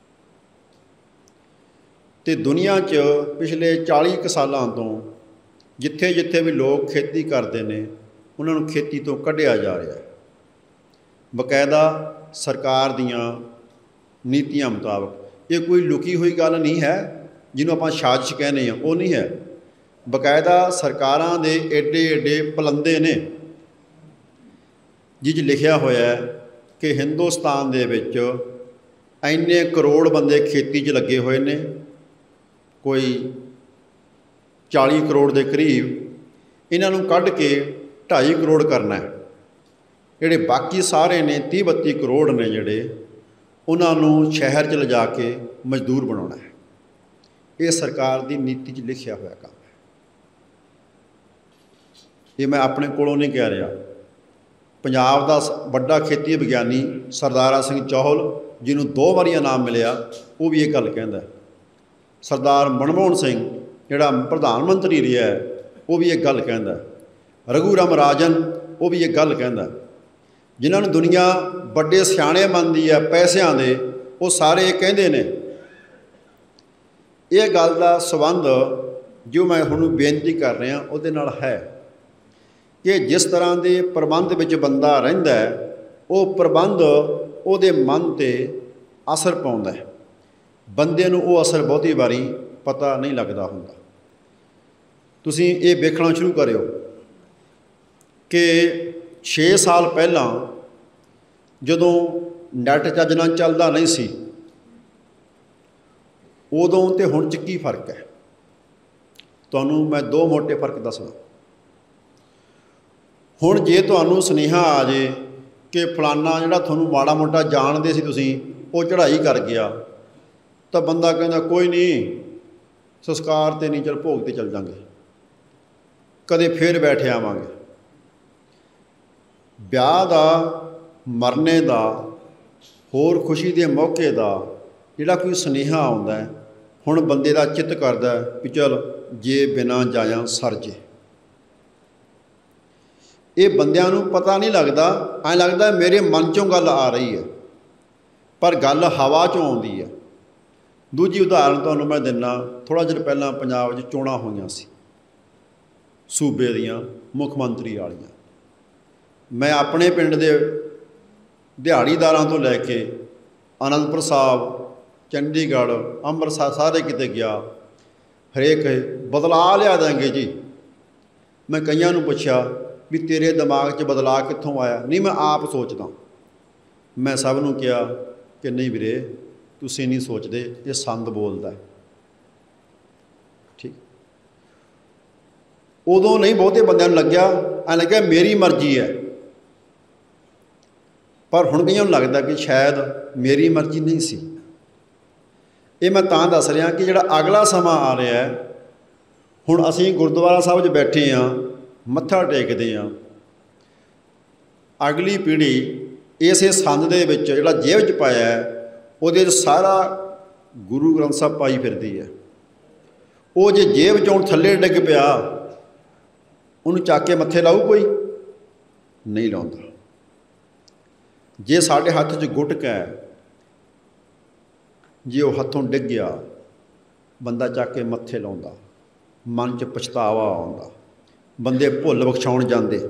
ਅਤੇ ਦੁਨੀਆ 'ਚ ਪਿਛਲੇ ਚਾਲੀ ਕੁ ਸਾਲਾਂ ਤੋਂ ਜਿੱਥੇ ਜਿੱਥੇ ਵੀ ਲੋਕ ਖੇਤੀ ਕਰਦੇ ਨੇ, ਉਹਨਾਂ ਨੂੰ ਖੇਤੀ ਤੋਂ ਕੱਢਿਆ ਜਾ ਰਿਹਾ। ਬਕਾਇਦਾ ਸਰਕਾਰ ਦੀਆਂ ਨੀਤੀਆਂ ਮੁਤਾਬਕ। ਇਹ ਕੋਈ ਲੁਕੀ ਹੋਈ ਗੱਲ ਨਹੀਂ ਹੈ ਜਿਹਨੂੰ ਆਪਾਂ ਸਾਜ਼ਿਸ਼ ਕਹਿੰਦੇ ਹਾਂ, ਉਹ ਨਹੀਂ ਹੈ। ਬਕਾਇਦਾ ਸਰਕਾਰਾਂ ਦੇ ਏਡੇ ਏਡੇ ਪਲੰਦੇ ਨੇ, ਜਿਹ 'ਚ ਲਿਖਿਆ ਹੋਇਆ ਕਿ ਹਿੰਦੁਸਤਾਨ ਦੇ ਵਿੱਚ ਇੰਨੇ ਕਰੋੜ ਬੰਦੇ ਖੇਤੀ 'ਚ ਲੱਗੇ ਹੋਏ ਨੇ, ਕੋਈ ਚਾਲੀ ਕਰੋੜ ਦੇ ਕਰੀਬ। ਇਹਨਾਂ ਨੂੰ ਕੱਢ ਕੇ ਢਾਈ ਕਰੋੜ ਕਰਨਾ ਹੈ। ਜਿਹੜੇ ਬਾਕੀ ਸਾਰੇ ਨੇ ਤੀਹ ਬੱਤੀ ਕਰੋੜ ਨੇ, ਜਿਹੜੇ ਉਹਨਾਂ ਨੂੰ ਸ਼ਹਿਰ 'ਚ ਲਿਜਾ ਕੇ ਮਜ਼ਦੂਰ ਬਣਾਉਣਾ ਹੈ। ਇਹ ਸਰਕਾਰ ਦੀ ਨੀਤੀ 'ਚ ਲਿਖਿਆ ਹੋਇਆ ਕੰਮ ਹੈ। ਇਹ ਮੈਂ ਆਪਣੇ ਕੋਲੋਂ ਨਹੀਂ ਕਹਿ ਰਿਹਾ। ਪੰਜਾਬ ਦਾ ਵੱਡਾ ਖੇਤੀ ਵਿਗਿਆਨੀ ਸਰਦਾਰਾ ਸਿੰਘ ਚੌਹਲ, ਜਿਹਨੂੰ ਦੋ ਵਾਰੀ ਇਨਾਮ ਮਿਲਿਆ, ਉਹ ਵੀ ਇਹ ਗੱਲ ਕਹਿੰਦਾ। ਸਰਦਾਰ ਮਨਮੋਹਨ ਸਿੰਘ ਜਿਹੜਾ ਪ੍ਰਧਾਨ ਮੰਤਰੀ ਰਿਹਾ, ਉਹ ਵੀ ਇਹ ਗੱਲ ਕਹਿੰਦਾ। ਰਘੂ ਰਾਮ ਰਾਜਨ, ਉਹ ਵੀ ਇਹ ਗੱਲ ਕਹਿੰਦਾ। ਜਿਨ੍ਹਾਂ ਨੂੰ ਦੁਨੀਆ ਵੱਡੇ ਸਿਆਣੇ ਮੰਨਦੀ ਹੈ ਪੈਸਿਆਂ ਦੇ, ਉਹ ਸਾਰੇ ਇਹ ਕਹਿੰਦੇ ਨੇ। ਇਹ ਗੱਲ ਦਾ ਸੰਬੰਧ ਜੋ ਮੈਂ ਹੁਣ ਬੇਨਤੀ ਕਰ ਰਿਹਾ ਉਹਦੇ ਨਾਲ ਹੈ ਕਿ ਜਿਸ ਤਰ੍ਹਾਂ ਦੇ ਪ੍ਰਬੰਧ ਵਿੱਚ ਬੰਦਾ ਰਹਿੰਦਾ ਹੈ, ਉਹ ਪ੍ਰਬੰਧ ਉਹਦੇ ਮਨ 'ਤੇ ਅਸਰ ਪਾਉਂਦਾ ਹੈ। ਬੰਦੇ ਨੂੰ ਉਹ ਅਸਰ ਬਹੁਤੀ ਵਾਰੀ ਪਤਾ ਨਹੀਂ ਲੱਗਦਾ ਹੁੰਦਾ। ਤੁਸੀਂ ਇਹ ਵੇਖਣਾ ਸ਼ੁਰੂ ਕਰਿਓ ਕਿ ਛੇ ਸਾਲ ਪਹਿਲਾਂ ਜਦੋਂ ਨੈੱਟ ਚੱਜ ਨਾਲ ਚੱਲਦਾ ਨਹੀਂ ਸੀ, ਉਦੋਂ ਤੇ ਹੁਣ 'ਚ ਕੀ ਫਰਕ ਹੈ। ਤੁਹਾਨੂੰ ਮੈਂ ਦੋ ਮੋਟੇ ਫਰਕ ਦੱਸਦਾ। ਹੁਣ ਜੇ ਤੁਹਾਨੂੰ ਸੁਨੇਹਾ ਆ ਜੇ ਕਿ ਫਲਾਨਾ ਜਿਹੜਾ ਤੁਹਾਨੂੰ ਮਾੜਾ ਮੋਟਾ ਜਾਣਦੇ ਸੀ ਤੁਸੀਂ, ਉਹ ਚੜ੍ਹਾਈ ਕਰ ਗਿਆ, ਤਾਂ ਬੰਦਾ ਕਹਿੰਦਾ ਕੋਈ ਨਹੀਂ, ਸੰਸਕਾਰ 'ਤੇ ਨਹੀਂ, ਚੱਲ ਭੋਗ 'ਤੇ ਚੱਲ ਜਾਂਗੇ, ਕਦੇ ਫੇਰ ਬੈਠ ਆਵਾਂਗੇ। ਵਿਆਹ ਦਾ, ਮਰਨੇ ਦਾ, ਹੋਰ ਖੁਸ਼ੀ ਦੇ ਮੌਕੇ ਦਾ ਜਿਹੜਾ ਕੋਈ ਸੁਨੇਹਾ ਆਉਂਦਾ, ਹੁਣ ਬੰਦੇ ਦਾ ਚਿੱਤ ਕਰਦਾ ਵੀ ਚੱਲ ਜੇ ਬਿਨਾਂ ਜਾਇਆ ਸਰ ਜੇ। ਇਹ ਬੰਦਿਆਂ ਨੂੰ ਪਤਾ ਨਹੀਂ ਲੱਗਦਾ, ਐਂ ਲੱਗਦਾ ਮੇਰੇ ਮਨ 'ਚੋਂ ਗੱਲ ਆ ਰਹੀ ਹੈ, ਪਰ ਗੱਲ ਹਵਾ 'ਚੋਂ ਆਉਂਦੀ ਹੈ। ਦੂਜੀ ਉਦਾਹਰਨ ਤੁਹਾਨੂੰ ਮੈਂ ਦਿੰਦਾ। ਥੋੜ੍ਹਾ ਚਿਰ ਪਹਿਲਾਂ ਪੰਜਾਬ 'ਚ ਚੋਣਾਂ ਹੋਈਆਂ ਸੀ, ਸੂਬੇ ਦੀਆਂ ਮੁੱਖ ਮੰਤਰੀ ਵਾਲੀਆਂ। ਮੈਂ ਆਪਣੇ ਪਿੰਡ ਦੇ ਦਿਹਾੜੀਦਾਰਾਂ ਤੋਂ ਲੈ ਕੇ ਅਨੰਦਪੁਰ ਸਾਹਿਬ, ਚੰਡੀਗੜ੍ਹ, ਅੰਮ੍ਰਿਤਸਰ ਸਾਰੇ ਕਿਤੇ ਗਿਆ, ਹਰੇਕ ਬਦਲਾਅ ਲਿਆ ਦੇਂਗੇ ਜੀ। ਮੈਂ ਕਈਆਂ ਨੂੰ ਪੁੱਛਿਆ ਵੀ ਤੇਰੇ ਦਿਮਾਗ 'ਚ ਬਦਲਾਅ ਕਿੱਥੋਂ ਆਇਆ? ਨਹੀਂ, ਮੈਂ ਆਪ ਸੋਚਦਾ। ਮੈਂ ਸਭ ਨੂੰ ਕਿਹਾ ਕਿ ਨਹੀਂ ਵੀਰੇ, ਤੁਸੀਂ ਨਹੀਂ ਸੋਚਦੇ, ਇਹ ਸੰਦ ਬੋਲਦਾ। ਠੀਕ। ਉਦੋਂ ਨਹੀਂ ਬਹੁਤੇ ਬੰਦਿਆਂ ਨੂੰ ਲੱਗਿਆ, ਐਂ ਲੱਗਿਆ ਮੇਰੀ ਮਰਜ਼ੀ ਹੈ, ਪਰ ਹੁਣ ਕਈਆਂ ਨੂੰ ਲੱਗਦਾ ਕਿ ਸ਼ਾਇਦ ਮੇਰੀ ਮਰਜ਼ੀ ਨਹੀਂ ਸੀ। ਇਹ ਮੈਂ ਤਾਂ ਦੱਸ ਰਿਹਾ ਕਿ ਜਿਹੜਾ ਅਗਲਾ ਸਮਾਂ ਆ ਰਿਹਾ, ਹੁਣ ਅਸੀਂ ਗੁਰਦੁਆਰਾ ਸਾਹਿਬ 'ਚ ਬੈਠੇ ਹਾਂ, ਮੱਥਾ ਟੇਕਦੇ ਹਾਂ, ਅਗਲੀ ਪੀੜ੍ਹੀ ਇਸੇ ਸੰਦ ਦੇ ਵਿੱਚ ਜਿਹੜਾ ਜੇਬ 'ਚ ਪਾਇਆ, ਉਹਦੇ 'ਚ ਸਾਰਾ ਗੁਰੂ ਗ੍ਰੰਥ ਸਾਹਿਬ ਪਾਈ ਫਿਰਦੀ ਹੈ। ਉਹ ਜੇ ਜੇਬ 'ਚੋਂ ਥੱਲੇ ਡਿੱਗ ਪਿਆ, ਉਹਨੂੰ ਚੱਕ ਕੇ ਮੱਥੇ ਲਾਊ ਕੋਈ? ਨਹੀਂ ਲਾਉਂਦਾ। ਜੇ ਸਾਡੇ ਹੱਥ 'ਚ ਗੁਟਕਾ ਹੈ, ਜੇ ਉਹ ਹੱਥੋਂ ਡਿੱਗ ਗਿਆ, ਬੰਦਾ ਚੱਕ ਕੇ ਮੱਥੇ ਲਾਉਂਦਾ, ਮਨ 'ਚ ਪਛਤਾਵਾ ਆਉਂਦਾ, ਬੰਦੇ ਭੁੱਲ ਬਖਸ਼ਾਉਣ ਜਾਂਦੇ।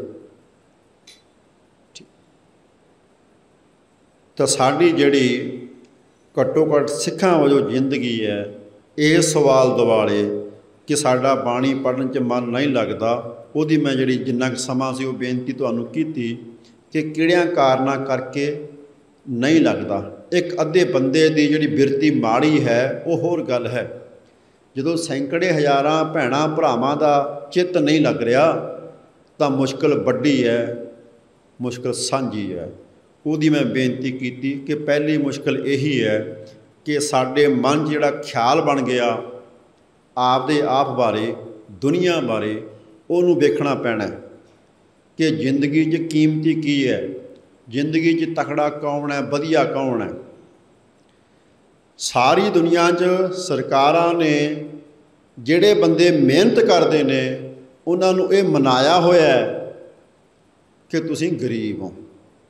ਤਾਂ ਸਾਡੀ ਜਿਹੜੀ ਘੱਟੋ ਘੱਟ ਸਿੱਖਾਂ ਵਜੋਂ ਜ਼ਿੰਦਗੀ ਹੈ, ਇਹ ਸਵਾਲ ਦੁਆਲੇ ਕਿ ਸਾਡਾ ਬਾਣੀ ਪੜ੍ਹਨ 'ਚ ਮਨ ਨਹੀਂ ਲੱਗਦਾ, ਉਹਦੀ ਮੈਂ ਜਿਹੜੀ ਜਿੰਨਾ ਕੁ ਸਮਾਂ ਸੀ ਉਹ ਬੇਨਤੀ ਤੁਹਾਨੂੰ ਕੀਤੀ ਕਿ ਕਿਹੜਿਆਂ ਕਾਰਨਾਂ ਕਰਕੇ ਨਹੀਂ ਲੱਗਦਾ। ਇੱਕ ਅੱਧੇ ਬੰਦੇ ਦੀ ਜਿਹੜੀ ਬਿਰਤੀ ਮਾੜੀ ਹੈ, ਉਹ ਹੋਰ ਗੱਲ ਹੈ। ਜਦੋਂ ਸੈਂਕੜੇ ਹਜ਼ਾਰਾਂ ਭੈਣਾਂ ਭਰਾਵਾਂ ਦਾ ਚਿੱਤ ਨਹੀਂ ਲੱਗ ਰਿਹਾ, ਤਾਂ ਮੁਸ਼ਕਿਲ ਵੱਡੀ ਹੈ, ਮੁਸ਼ਕਿਲ ਸਾਂਝੀ ਹੈ। ਉਹਦੀ ਮੈਂ ਬੇਨਤੀ ਕੀਤੀ ਕਿ ਪਹਿਲੀ ਮੁਸ਼ਕਿਲ ਇਹੀ ਹੈ ਕਿ ਸਾਡੇ ਮਨ 'ਚ ਜਿਹੜਾ ਖਿਆਲ ਬਣ ਗਿਆ ਆਪਦੇ ਆਪ ਬਾਰੇ, ਦੁਨੀਆ ਬਾਰੇ, ਉਹਨੂੰ ਵੇਖਣਾ ਪੈਣਾ ਕਿ ਜ਼ਿੰਦਗੀ 'ਚ ਕੀਮਤੀ ਕੀ ਹੈ, ਜ਼ਿੰਦਗੀ 'ਚ ਤਕੜਾ ਕੌਣ ਹੈ, ਵਧੀਆ ਕੌਣ ਹੈ। ਸਾਰੀ ਦੁਨੀਆ 'ਚ ਸਰਕਾਰਾਂ ਨੇ ਜਿਹੜੇ ਬੰਦੇ ਮਿਹਨਤ ਕਰਦੇ ਨੇ, ਉਹਨਾਂ ਨੂੰ ਇਹ ਮਨਾਇਆ ਹੋਇਆ ਕਿ ਤੁਸੀਂ ਗਰੀਬ ਹੋ।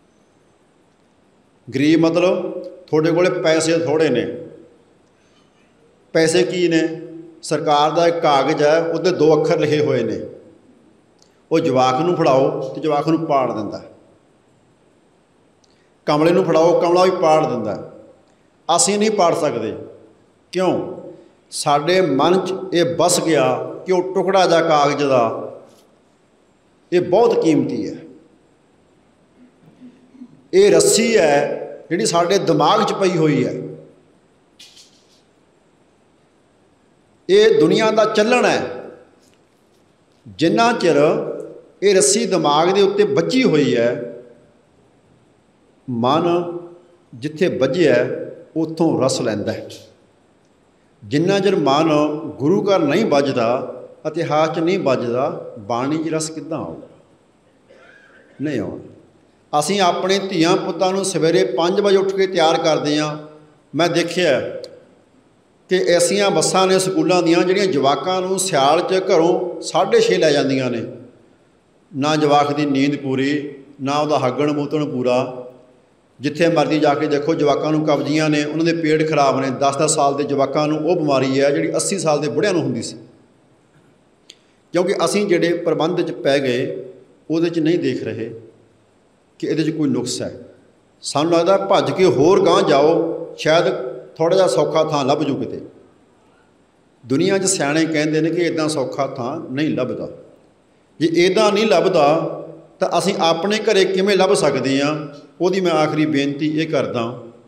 ਗਰੀਬ ਮਤਲਬ ਤੁਹਾਡੇ ਕੋਲ ਪੈਸੇ ਥੋੜ੍ਹੇ ਨੇ। ਪੈਸੇ ਕੀ ਨੇ? ਸਰਕਾਰ ਦਾ ਇੱਕ ਕਾਗਜ਼ ਹੈ, ਉਹਦੇ ਦੋ ਅੱਖਰ ਲਿਖੇ ਹੋਏ ਨੇ, ਉਹ ਜਵਾਕ ਨੂੰ ਫੜਾਓ ਤੇ ਜਵਾਕ ਨੂੰ ਪਾੜ ਦਿੰਦਾ, ਕਮਲੇ ਨੂੰ ਫੜਾਓ, ਕਮਲਾ ਵੀ ਪਾੜ ਦਿੰਦਾ। ਅਸੀਂ ਨਹੀਂ ਪਾੜ ਸਕਦੇ। ਕਿਉਂ? ਸਾਡੇ ਮਨ 'ਚ ਇਹ ਵਸ ਗਿਆ ਕਿ ਉਹ ਟੁਕੜਾ ਜਿਹਾ ਕਾਗਜ਼ ਦਾ ਇਹ ਬਹੁਤ ਕੀਮਤੀ ਹੈ। ਇਹ ਰੱਸੀ ਹੈ ਜਿਹੜੀ ਸਾਡੇ ਦਿਮਾਗ 'ਚ ਪਈ ਹੋਈ ਹੈ। ਇਹ ਦੁਨੀਆ ਦਾ ਚੱਲਣ ਹੈ। ਜਿੰਨਾ ਚਿਰ ਇਹ ਰੱਸੀ ਦਿਮਾਗ ਦੇ ਉੱਤੇ ਵੱਜੀ ਹੋਈ ਹੈ, ਮਨ ਜਿੱਥੇ ਵੱਜਿਆ ਉੱਥੋਂ ਰਸ ਲੈਂਦਾ ਹੈ। ਜਿੰਨਾ ਚਿਰ ਮਨ ਗੁਰੂ ਘਰ ਨਹੀਂ ਵੱਜਦਾ, ਇਤਿਹਾਸ 'ਚ ਨਹੀਂ ਵੱਜਦਾ, ਬਾਣੀ 'ਚ ਰਸ ਕਿੱਦਾਂ ਆਊਗਾ? ਨਹੀਂ ਆਉਣਾ। ਅਸੀਂ ਆਪਣੇ ਧੀਆਂ ਪੁੱਤਾਂ ਨੂੰ ਸਵੇਰੇ ਪੰਜ ਵਜੇ ਉੱਠ ਕੇ ਤਿਆਰ ਕਰਦੇ ਹਾਂ। ਮੈਂ ਦੇਖਿਆ ਕਿ ਐਸੀਆਂ ਬੱਸਾਂ ਨੇ ਸਕੂਲਾਂ ਦੀਆਂ ਜਿਹੜੀਆਂ ਜਵਾਕਾਂ ਨੂੰ ਸਿਆਲ 'ਚ ਘਰੋਂ ਸਾਢੇ ਛੇ ਲੈ ਜਾਂਦੀਆਂ ਨੇ। ਨਾ ਜਵਾਕ ਦੀ ਨੀਂਦ ਪੂਰੀ, ਨਾ ਉਹਦਾ ਹੱਗਣ ਮੂਤਣ ਪੂਰਾ। ਜਿੱਥੇ ਮਰਜ਼ੀ ਜਾ ਕੇ ਦੇਖੋ, ਜਵਾਕਾਂ ਨੂੰ ਕਬਜ਼ੀਆਂ ਨੇ, ਉਹਨਾਂ ਦੇ ਪੇਟ ਖਰਾਬ ਨੇ। ਦਸ ਦਸ ਸਾਲ ਦੇ ਜਵਾਕਾਂ ਨੂੰ ਉਹ ਬਿਮਾਰੀ ਹੈ ਜਿਹੜੀ ਅੱਸੀ ਸਾਲ ਦੇ ਬੁੜਿਆਂ ਨੂੰ ਹੁੰਦੀ ਸੀ। ਕਿਉਂਕਿ ਅਸੀਂ ਜਿਹੜੇ ਪ੍ਰਬੰਧ 'ਚ ਪੈ ਗਏ, ਉਹਦੇ 'ਚ ਨਹੀਂ ਦੇਖ ਰਹੇ ਕਿ ਇਹਦੇ 'ਚ ਕੋਈ ਨੁਕਸ ਹੈ। ਸਾਨੂੰ ਲੱਗਦਾ ਭੱਜ ਕੇ ਹੋਰ ਗਾਂਹ ਜਾਓ, ਸ਼ਾਇਦ ਥੋੜ੍ਹਾ ਜਿਹਾ ਸੌਖਾ ਥਾਂ ਲੱਭ ਜੂ ਕਿਤੇ। ਦੁਨੀਆ 'ਚ ਸਿਆਣੇ ਕਹਿੰਦੇ ਨੇ ਕਿ ਇੱਦਾਂ ਸੌਖਾ ਥਾਂ ਨਹੀਂ ਲੱਭਦਾ। ਜੇ ਇੱਦਾਂ ਨਹੀਂ ਲੱਭਦਾ ਤਾਂ ਅਸੀਂ ਆਪਣੇ ਘਰੇ ਕਿਵੇਂ ਲੱਭ ਸਕਦੇ ਹਾਂ? ਉਹਦੀ ਮੈਂ ਆਖਰੀ ਬੇਨਤੀ ਇਹ ਕਰਦਾ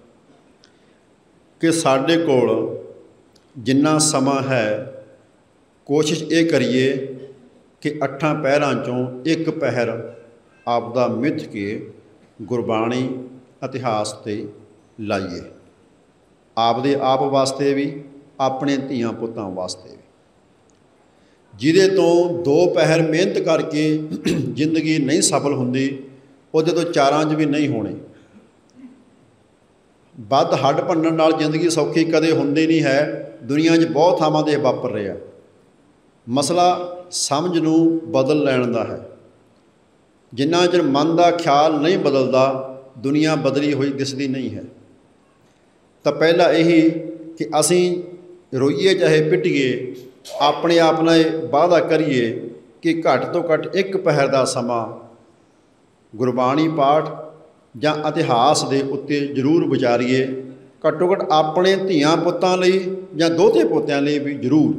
ਕਿ ਸਾਡੇ ਕੋਲ ਜਿੰਨਾ ਸਮਾਂ ਹੈ ਕੋਸ਼ਿਸ਼ ਇਹ ਕਰੀਏ ਕਿ ਅੱਠਾਂ ਪਹਿਰਾਂ 'ਚੋਂ ਇੱਕ ਪਹਿਰ ਆਪਦਾ ਮਿੱਥ ਕੇ ਗੁਰਬਾਣੀ ਇਤਿਹਾਸ 'ਤੇ ਲਾਈਏ, ਆਪਦੇ ਆਪ ਵਾਸਤੇ ਵੀ, ਆਪਣੇ ਧੀਆਂ ਪੁੱਤਾਂ ਵਾਸਤੇ ਵੀ। ਜਿਹਦੇ ਤੋਂ ਦੋ ਪਹਿਰ ਮਿਹਨਤ ਕਰਕੇ ਜ਼ਿੰਦਗੀ ਨਹੀਂ ਸਫਲ ਹੁੰਦੀ, ਉਹਦੇ ਤੋਂ ਚਾਰਾਂ 'ਚ ਵੀ ਨਹੀਂ ਹੋਣੀ। ਵੱਧ ਹੱਡ ਭੰਨਣ ਨਾਲ ਜ਼ਿੰਦਗੀ ਸੌਖੀ ਕਦੇ ਹੁੰਦੀ ਨਹੀਂ ਹੈ। ਦੁਨੀਆ 'ਚ ਬਹੁਤ ਥਾਵਾਂ 'ਤੇ ਵਾਪਰ ਰਿਹਾ। ਮਸਲਾ ਸਮਝ ਨੂੰ ਬਦਲ ਲੈਣ ਦਾ ਹੈ। ਜਿੰਨਾ ਚਿਰ ਮਨ ਦਾ ਖਿਆਲ ਨਹੀਂ ਬਦਲਦਾ, ਦੁਨੀਆ ਬਦਲੀ ਹੋਈ ਦਿਸਦੀ ਨਹੀਂ ਹੈ। ਤਾਂ ਪਹਿਲਾਂ ਇਹੀ ਕਿ ਅਸੀਂ ਰੋਈਏ ਚਾਹੇ ਪਿੱਟੀਏ, ਆਪਣੇ ਆਪ ਨਾਲ ਵਾਅਦਾ ਕਰੀਏ ਕਿ ਘੱਟ ਤੋਂ ਘੱਟ ਇੱਕ ਪਹਿਰ ਦਾ ਸਮਾਂ ਗੁਰਬਾਣੀ ਪਾਠ ਜਾਂ ਇਤਿਹਾਸ ਦੇ ਉੱਤੇ ਜ਼ਰੂਰ ਵਿਚਾਰੀਏ। ਘੱਟੋ ਘੱਟ ਆਪਣੇ ਧੀਆਂ ਪੁੱਤਾਂ ਲਈ ਜਾਂ ਦੋਹਤੇ ਪੋਤਿਆਂ ਲਈ ਵੀ ਜ਼ਰੂਰ।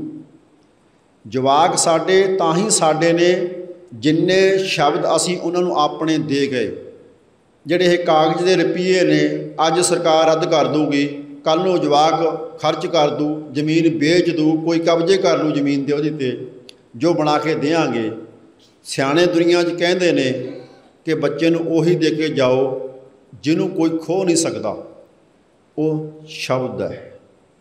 ਜਵਾਕ ਸਾਡੇ ਤਾਂ ਹੀ ਸਾਡੇ ਨੇ ਜਿੰਨੇ ਸ਼ਬਦ ਅਸੀਂ ਉਹਨਾਂ ਨੂੰ ਆਪਣੇ ਦੇ ਗਏ। ਜਿਹੜੇ ਇਹ ਕਾਗਜ਼ ਦੇ ਰੁਪਈਏ ਨੇ, ਅੱਜ ਸਰਕਾਰ ਰੱਦ ਕਰ ਦੂਗੀ, ਕੱਲ੍ਹ ਨੂੰ ਜਵਾਕ ਖਰਚ ਕਰ ਦੂ, ਜ਼ਮੀਨ ਵੇਚ ਦੂ, ਕੋਈ ਕਬਜ਼ੇ ਕਰ ਲੂ ਜ਼ਮੀਨ 'ਤੇ, ਉਹਦੇ 'ਤੇ ਜੋ ਬਣਾ ਕੇ ਦਿਆਂਗੇ। ਸਿਆਣੇ ਦੁਨੀਆ 'ਚ ਕਹਿੰਦੇ ਨੇ ਕਿ ਬੱਚੇ ਨੂੰ ਉਹੀ ਦੇ ਕੇ ਜਾਓ ਜਿਹਨੂੰ ਕੋਈ ਖੋਹ ਨਹੀਂ ਸਕਦਾ। ਉਹ ਸ਼ਬਦ ਹੈ,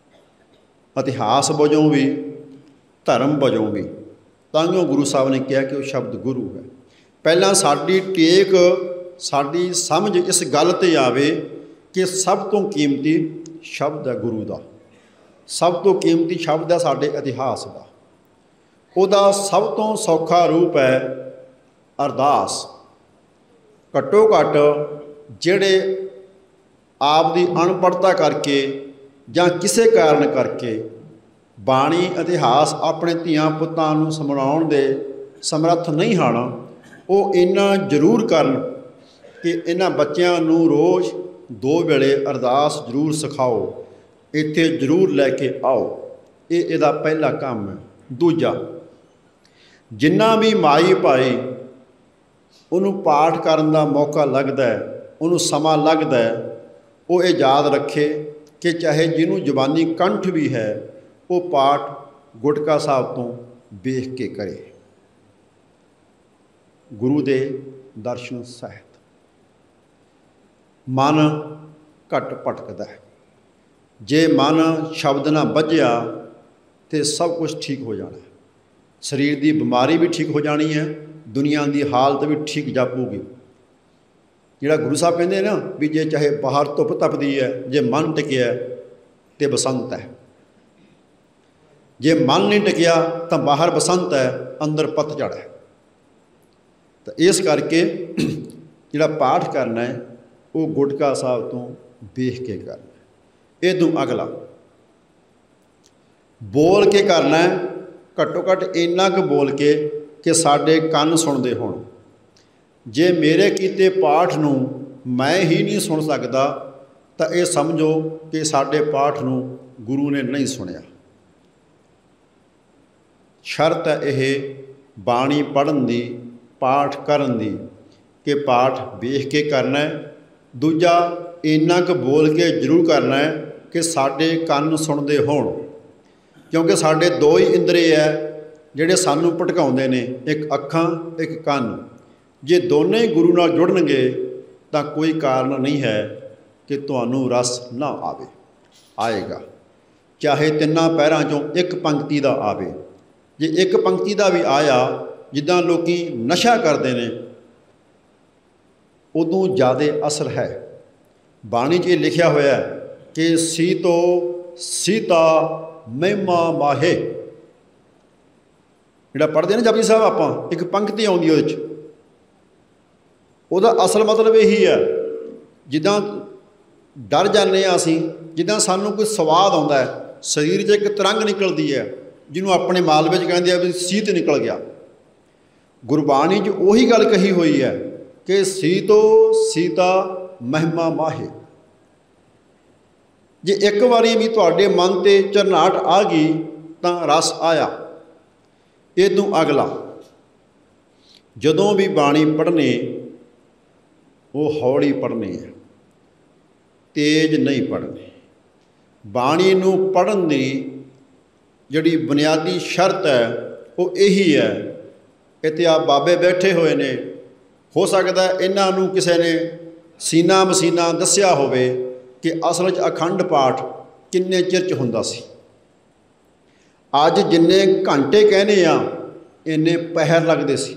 ਇਤਿਹਾਸ ਵਜੋਂ ਵੀ, ਧਰਮ ਵਜੋਂ ਵੀ। ਤਾਂਹੀਓ ਗੁਰੂ ਸਾਹਿਬ ਨੇ ਕਿਹਾ ਕਿ ਉਹ ਸ਼ਬਦ ਗੁਰੂ ਹੈ। ਪਹਿਲਾਂ ਸਾਡੀ ਟੇਕ, ਸਾਡੀ ਸਮਝ ਇਸ ਗੱਲ 'ਤੇ ਆਵੇ ਕਿ ਸਭ ਤੋਂ ਕੀਮਤੀ ਸ਼ਬਦ ਹੈ ਗੁਰੂ ਦਾ, ਸਭ ਤੋਂ ਕੀਮਤੀ ਸ਼ਬਦ ਹੈ ਸਾਡੇ ਇਤਿਹਾਸ ਦਾ। ਉਹਦਾ ਸਭ ਤੋਂ ਸੌਖਾ ਰੂਪ ਹੈ ਅਰਦਾਸ। ਘੱਟੋ ਘੱਟ ਜਿਹੜੇ ਆਪ ਦੀ ਅਣਪੜ੍ਹਤਾ ਕਰਕੇ ਜਾਂ ਕਿਸੇ ਕਾਰਨ ਕਰਕੇ ਬਾਣੀ ਇਤਿਹਾਸ ਆਪਣੇ ਧੀਆਂ ਪੁੱਤਾਂ ਨੂੰ ਸਮਝਾਉਣ ਦੇ ਸਮਰੱਥ ਨਹੀਂ ਹਨ, ਉਹ ਇੰਨਾ ਜ਼ਰੂਰ ਕਰਨ ਕਿ ਇਹਨਾਂ ਬੱਚਿਆਂ ਨੂੰ ਰੋਜ਼ ਦੋ ਵੇਲੇ ਅਰਦਾਸ ਜ਼ਰੂਰ ਸਿਖਾਓ, ਇੱਥੇ ਜ਼ਰੂਰ ਲੈ ਕੇ ਆਓ। ਇਹ ਇਹਦਾ ਪਹਿਲਾ ਕੰਮ ਹੈ। ਦੂਜਾ, ਜਿੰਨਾ ਵੀ ਮਾਈ ਭਾਈ ਉਹਨੂੰ ਪਾਠ ਕਰਨ ਦਾ ਮੌਕਾ ਲੱਗਦਾ ਹੈ, ਉਹਨੂੰ ਸਮਾਂ ਲੱਗਦਾ ਹੈ, ਉਹ ਇਹ ਯਾਦ ਰੱਖੇ ਕਿ ਚਾਹੇ ਜਿਹਨੂੰ ਜ਼ੁਬਾਨੀ ਕੰਠ ਵੀ ਹੈ, ਉਹ ਪਾਠ ਗੁਟਕਾ ਸਾਹਿਬ ਤੋਂ ਵੇਖ ਕੇ ਕਰੇ। ਗੁਰੂ ਦੇ ਦਰਸ਼ਨ ਸਹਿਤ ਮਨ ਘੱਟ ਭਟਕਦਾ ਹੈ। ਜੇ ਮਨ ਸ਼ਬਦ ਨਾਲ ਬੱਝਿਆ ਤਾਂ ਸਭ ਕੁਝ ਠੀਕ ਹੋ ਜਾਣਾ। ਸਰੀਰ ਦੀ ਬਿਮਾਰੀ ਵੀ ਠੀਕ ਹੋ ਜਾਣੀ ਹੈ, ਦੁਨੀਆ ਦੀ ਹਾਲਤ ਵੀ ਠੀਕ ਜਾਪੂਗੀ। ਜਿਹੜਾ ਗੁਰੂ ਸਾਹਿਬ ਕਹਿੰਦੇ ਨਾ ਵੀ ਜੇ ਚਾਹੇ ਬਾਹਰ ਧੁੱਪ ਤਪਦੀ ਹੈ, ਜੇ ਮਨ ਟਿਕਿਆ ਤੇ ਬਸੰਤ ਹੈ। ਜੇ ਮਨ ਨਹੀਂ ਟਿਕਿਆ ਤਾਂ ਬਾਹਰ ਬਸੰਤ ਹੈ, ਅੰਦਰ ਪਤਝੜ ਹੈ। ਤਾਂ ਇਸ ਕਰਕੇ ਜਿਹੜਾ ਪਾਠ ਕਰਨਾ ਹੈ ਉਹ ਗੁਟਕਾ ਸਾਹਿਬ ਤੋਂ ਵੇਖ ਕੇ ਕਰਨਾ। ਇਹ ਤੋਂ ਅਗਲਾ ਬੋਲ ਕੇ ਕਰਨਾ, ਘੱਟੋ ਘੱਟ ਇੰਨਾ ਕੁ ਬੋਲ ਕੇ ਕਿ ਸਾਡੇ ਕੰਨ ਸੁਣਦੇ ਹੋਣ। ਜੇ ਮੇਰੇ ਕੀਤੇ ਪਾਠ ਨੂੰ ਮੈਂ ਹੀ ਨਹੀਂ ਸੁਣ ਸਕਦਾ ਤਾਂ ਇਹ ਸਮਝੋ ਕਿ ਸਾਡੇ ਪਾਠ ਨੂੰ ਗੁਰੂ ਨੇ ਨਹੀਂ ਸੁਣਿਆ। ਸ਼ਰਤ ਹੈ ਇਹ ਬਾਣੀ ਪੜ੍ਹਨ ਦੀ, ਪਾਠ ਕਰਨ ਦੀ, ਕਿ ਪਾਠ ਵੇਖ ਕੇ ਕਰਨਾ ਹੈ। ਦੂਜਾ, ਇੰਨਾ ਕੁ ਬੋਲ ਕੇ ਜ਼ਰੂਰ ਕਰਨਾ ਹੈ ਕਿ ਸਾਡੇ ਕੰਨ ਸੁਣਦੇ ਹੋਣ, ਕਿਉਂਕਿ ਸਾਡੇ ਦੋ ਹੀ ਇੰਦਰੀ ਹੈ ਜਿਹੜੇ ਸਾਨੂੰ ਭਟਕਾਉਂਦੇ ਨੇ, ਇੱਕ ਅੱਖਾਂ, ਇੱਕ ਕੰਨ। ਜੇ ਦੋਨੇ ਹੀ ਗੁਰੂ ਨਾਲ ਜੁੜਨਗੇ ਤਾਂ ਕੋਈ ਕਾਰਨ ਨਹੀਂ ਹੈ ਕਿ ਤੁਹਾਨੂੰ ਰਸ ਨਾ ਆਵੇ। ਆਏਗਾ, ਚਾਹੇ ਤਿੰਨਾਂ ਪਹਿਰਾਂ 'ਚੋਂ ਇੱਕ ਪੰਕਤੀ ਦਾ ਆਵੇ। ਜੇ ਇੱਕ ਪੰਕਤੀ ਦਾ ਵੀ ਆਇਆ, ਜਿੱਦਾਂ ਲੋਕ ਨਸ਼ਾ ਕਰਦੇ ਨੇ, ਉਦੋਂ ਜ਼ਿਆਦਾ ਅਸਰ ਹੈ। ਬਾਣੀ 'ਚ ਇਹ ਲਿਖਿਆ ਹੋਇਆ ਕਿ ਸੀਤੋ ਸੀਤਾ ਮਹਿਮਾ ਮਾਹੇ। ਜਿਹੜਾ ਪੜ੍ਹਦੇ ਨੇ ਜਪਜੀ ਸਾਹਿਬ ਆਪਾਂ, ਇੱਕ ਪੰਕਤੀ ਆਉਂਦੀ ਉਹਦੇ 'ਚ, ਉਹਦਾ ਅਸਲ ਮਤਲਬ ਇਹੀ ਹੈ, ਜਿੱਦਾਂ ਡਰ ਜਾਂਦੇ ਹਾਂ ਅਸੀਂ, ਜਿੱਦਾਂ ਸਾਨੂੰ ਕੋਈ ਸਵਾਦ ਆਉਂਦਾ ਹੈ, ਸਰੀਰ 'ਚ ਇੱਕ ਤਰੰਗ ਨਿਕਲਦੀ ਹੈ ਜਿਹਨੂੰ ਆਪਣੇ ਮਾਲਵੇ 'ਚ ਕਹਿੰਦੇ ਆ ਵੀ ਸੀਤ ਨਿਕਲ ਗਿਆ। ਗੁਰਬਾਣੀ 'ਚ ਉਹੀ ਗੱਲ ਕਹੀ ਹੋਈ ਹੈ ਕਿ ਸੀਤੋ ਸੀਤਾ ਮਹਿਮਾ ਮਾਹੇ। ਜੇ ਇੱਕ ਵਾਰੀ ਵੀ ਤੁਹਾਡੇ ਮਨ 'ਤੇ ਝਰਨਾਹਟ ਆ ਗਈ ਤਾਂ ਰਸ ਆਇਆ। ਇਹ ਤੋਂ ਅਗਲਾ ਜਦੋਂ ਵੀ ਬਾਣੀ ਪੜ੍ਹਨੀ ਉਹ ਹੌਲੀ ਪੜ੍ਹਨੀ ਹੈ, ਤੇਜ਼ ਨਹੀਂ ਪੜ੍ਹਨੀ। ਬਾਣੀ ਨੂੰ ਪੜ੍ਹਨ ਦੀ ਜਿਹੜੀ ਬੁਨਿਆਦੀ ਸ਼ਰਤ ਹੈ ਉਹ ਇਹੀ ਹੈ। ਇੱਥੇ ਆ ਬਾਬੇ ਬੈਠੇ ਹੋਏ ਨੇ, ਹੋ ਸਕਦਾ ਇਹਨਾਂ ਨੂੰ ਕਿਸੇ ਨੇ ਸੀਨਾ ਮਸੀਨਾ ਦੱਸਿਆ ਹੋਵੇ ਕਿ ਅਸਲ 'ਚ ਅਖੰਡ ਪਾਠ ਕਿੰਨੇ ਚਿਰ 'ਚ ਹੁੰਦਾ ਸੀ। ਅੱਜ ਜਿੰਨੇ ਘੰਟੇ ਕਹਿੰਦੇ ਆ ਇੰਨੇ ਪਹਿਰ ਲੱਗਦੇ ਸੀ।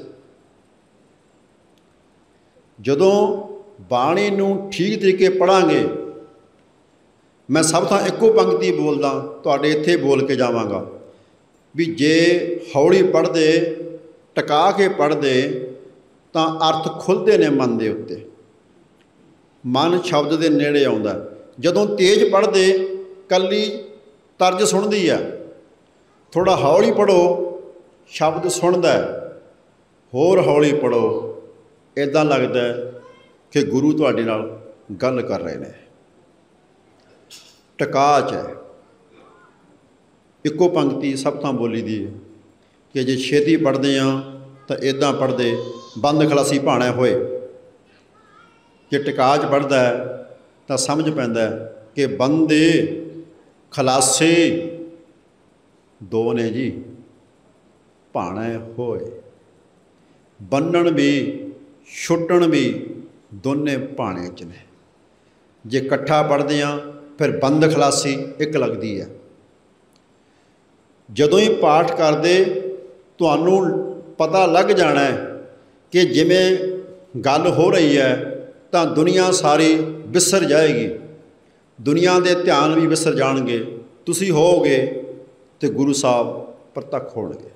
ਜਦੋਂ ਬਾਣੀ ਨੂੰ ਠੀਕ ਤਰੀਕੇ ਪੜ੍ਹਾਂਗੇ, ਮੈਂ ਸਭ ਤੋਂ ਇੱਕੋ ਪੰਕਤੀ ਬੋਲਦਾ, ਤੁਹਾਡੇ ਇੱਥੇ ਬੋਲ ਕੇ ਜਾਵਾਂਗਾ ਵੀ ਜੇ ਹੌਲੀ ਪੜ੍ਹਦੇ, ਟਿਕਾ ਕੇ ਪੜ੍ਹਦੇ ਤਾਂ ਅਰਥ ਖੁੱਲ੍ਹਦੇ ਨੇ ਮਨ ਦੇ ਉੱਤੇ, ਮਨ ਸ਼ਬਦ ਦੇ ਨੇੜੇ ਆਉਂਦਾ। ਜਦੋਂ ਤੇਜ਼ ਪੜ੍ਹਦੇ ਕੱਲੀ ਤਰਜ ਸੁਣਦੀ ਆ, ਥੋੜ੍ਹਾ ਹੌਲੀ ਪੜ੍ਹੋ ਸ਼ਬਦ ਸੁਣਦਾ, ਹੋਰ ਹੌਲੀ ਪੜ੍ਹੋ ਇੱਦਾਂ ਲੱਗਦਾ ਕਿ ਗੁਰੂ ਤੁਹਾਡੇ ਨਾਲ ਗੱਲ ਕਰ ਰਹੇ ਨੇ। ਟਿਕਾ 'ਚ ਹੈ, ਇੱਕੋ ਪੰਕਤੀ ਸਭ ਤੋਂ ਬੋਲੀ ਦੀ ਹੈ ਕਿ ਜੇ ਛੇਤੀ ਪੜ੍ਹਦੇ ਹਾਂ ਤਾਂ ਇੱਦਾਂ ਪੜ੍ਹਦੇ ਬੰਦ ਖਲਾਸੀ ਭਾਣਾ ਹੋਏ। ਜੇ ਟਿਕਾ 'ਚ ਪੜ੍ਹਦਾ ਤਾਂ ਸਮਝ ਪੈਂਦਾ ਕਿ ਬੰਦੇ ਖਲਾਸੇ ਦੋ ਨੇ ਜੀ, ਭਾਣਾ ਹੋਏ। ਬੰਨਣ ਵੀ ਛੁੱਟਣ ਵੀ ਦੋਨੇ ਭਾਣੇ 'ਚ ਨੇ। ਜੇ ਇਕੱਠਾ ਪੜ੍ਹਦੇ ਹਾਂ ਫਿਰ ਬੰਦ ਖਲਾਸੀ ਇੱਕ ਲੱਗਦੀ ਹੈ। ਜਦੋਂ ਹੀ ਪਾਠ ਕਰਦੇ ਤੁਹਾਨੂੰ ਪਤਾ ਲੱਗ ਜਾਣਾ ਕਿ ਜਿਵੇਂ ਗੱਲ ਹੋ ਰਹੀ ਹੈ ਤਾਂ ਦੁਨੀਆ ਸਾਰੀ ਵਿਸਰ ਜਾਏਗੀ, ਦੁਨੀਆ ਦੇ ਧਿਆਨ ਵੀ ਵਿਸਰ ਜਾਣਗੇ, ਤੁਸੀਂ ਹੋਵੋਗੇ ਅਤੇ ਗੁਰੂ ਸਾਹਿਬ ਪ੍ਰਤੱਖ ਹੋਣਗੇ।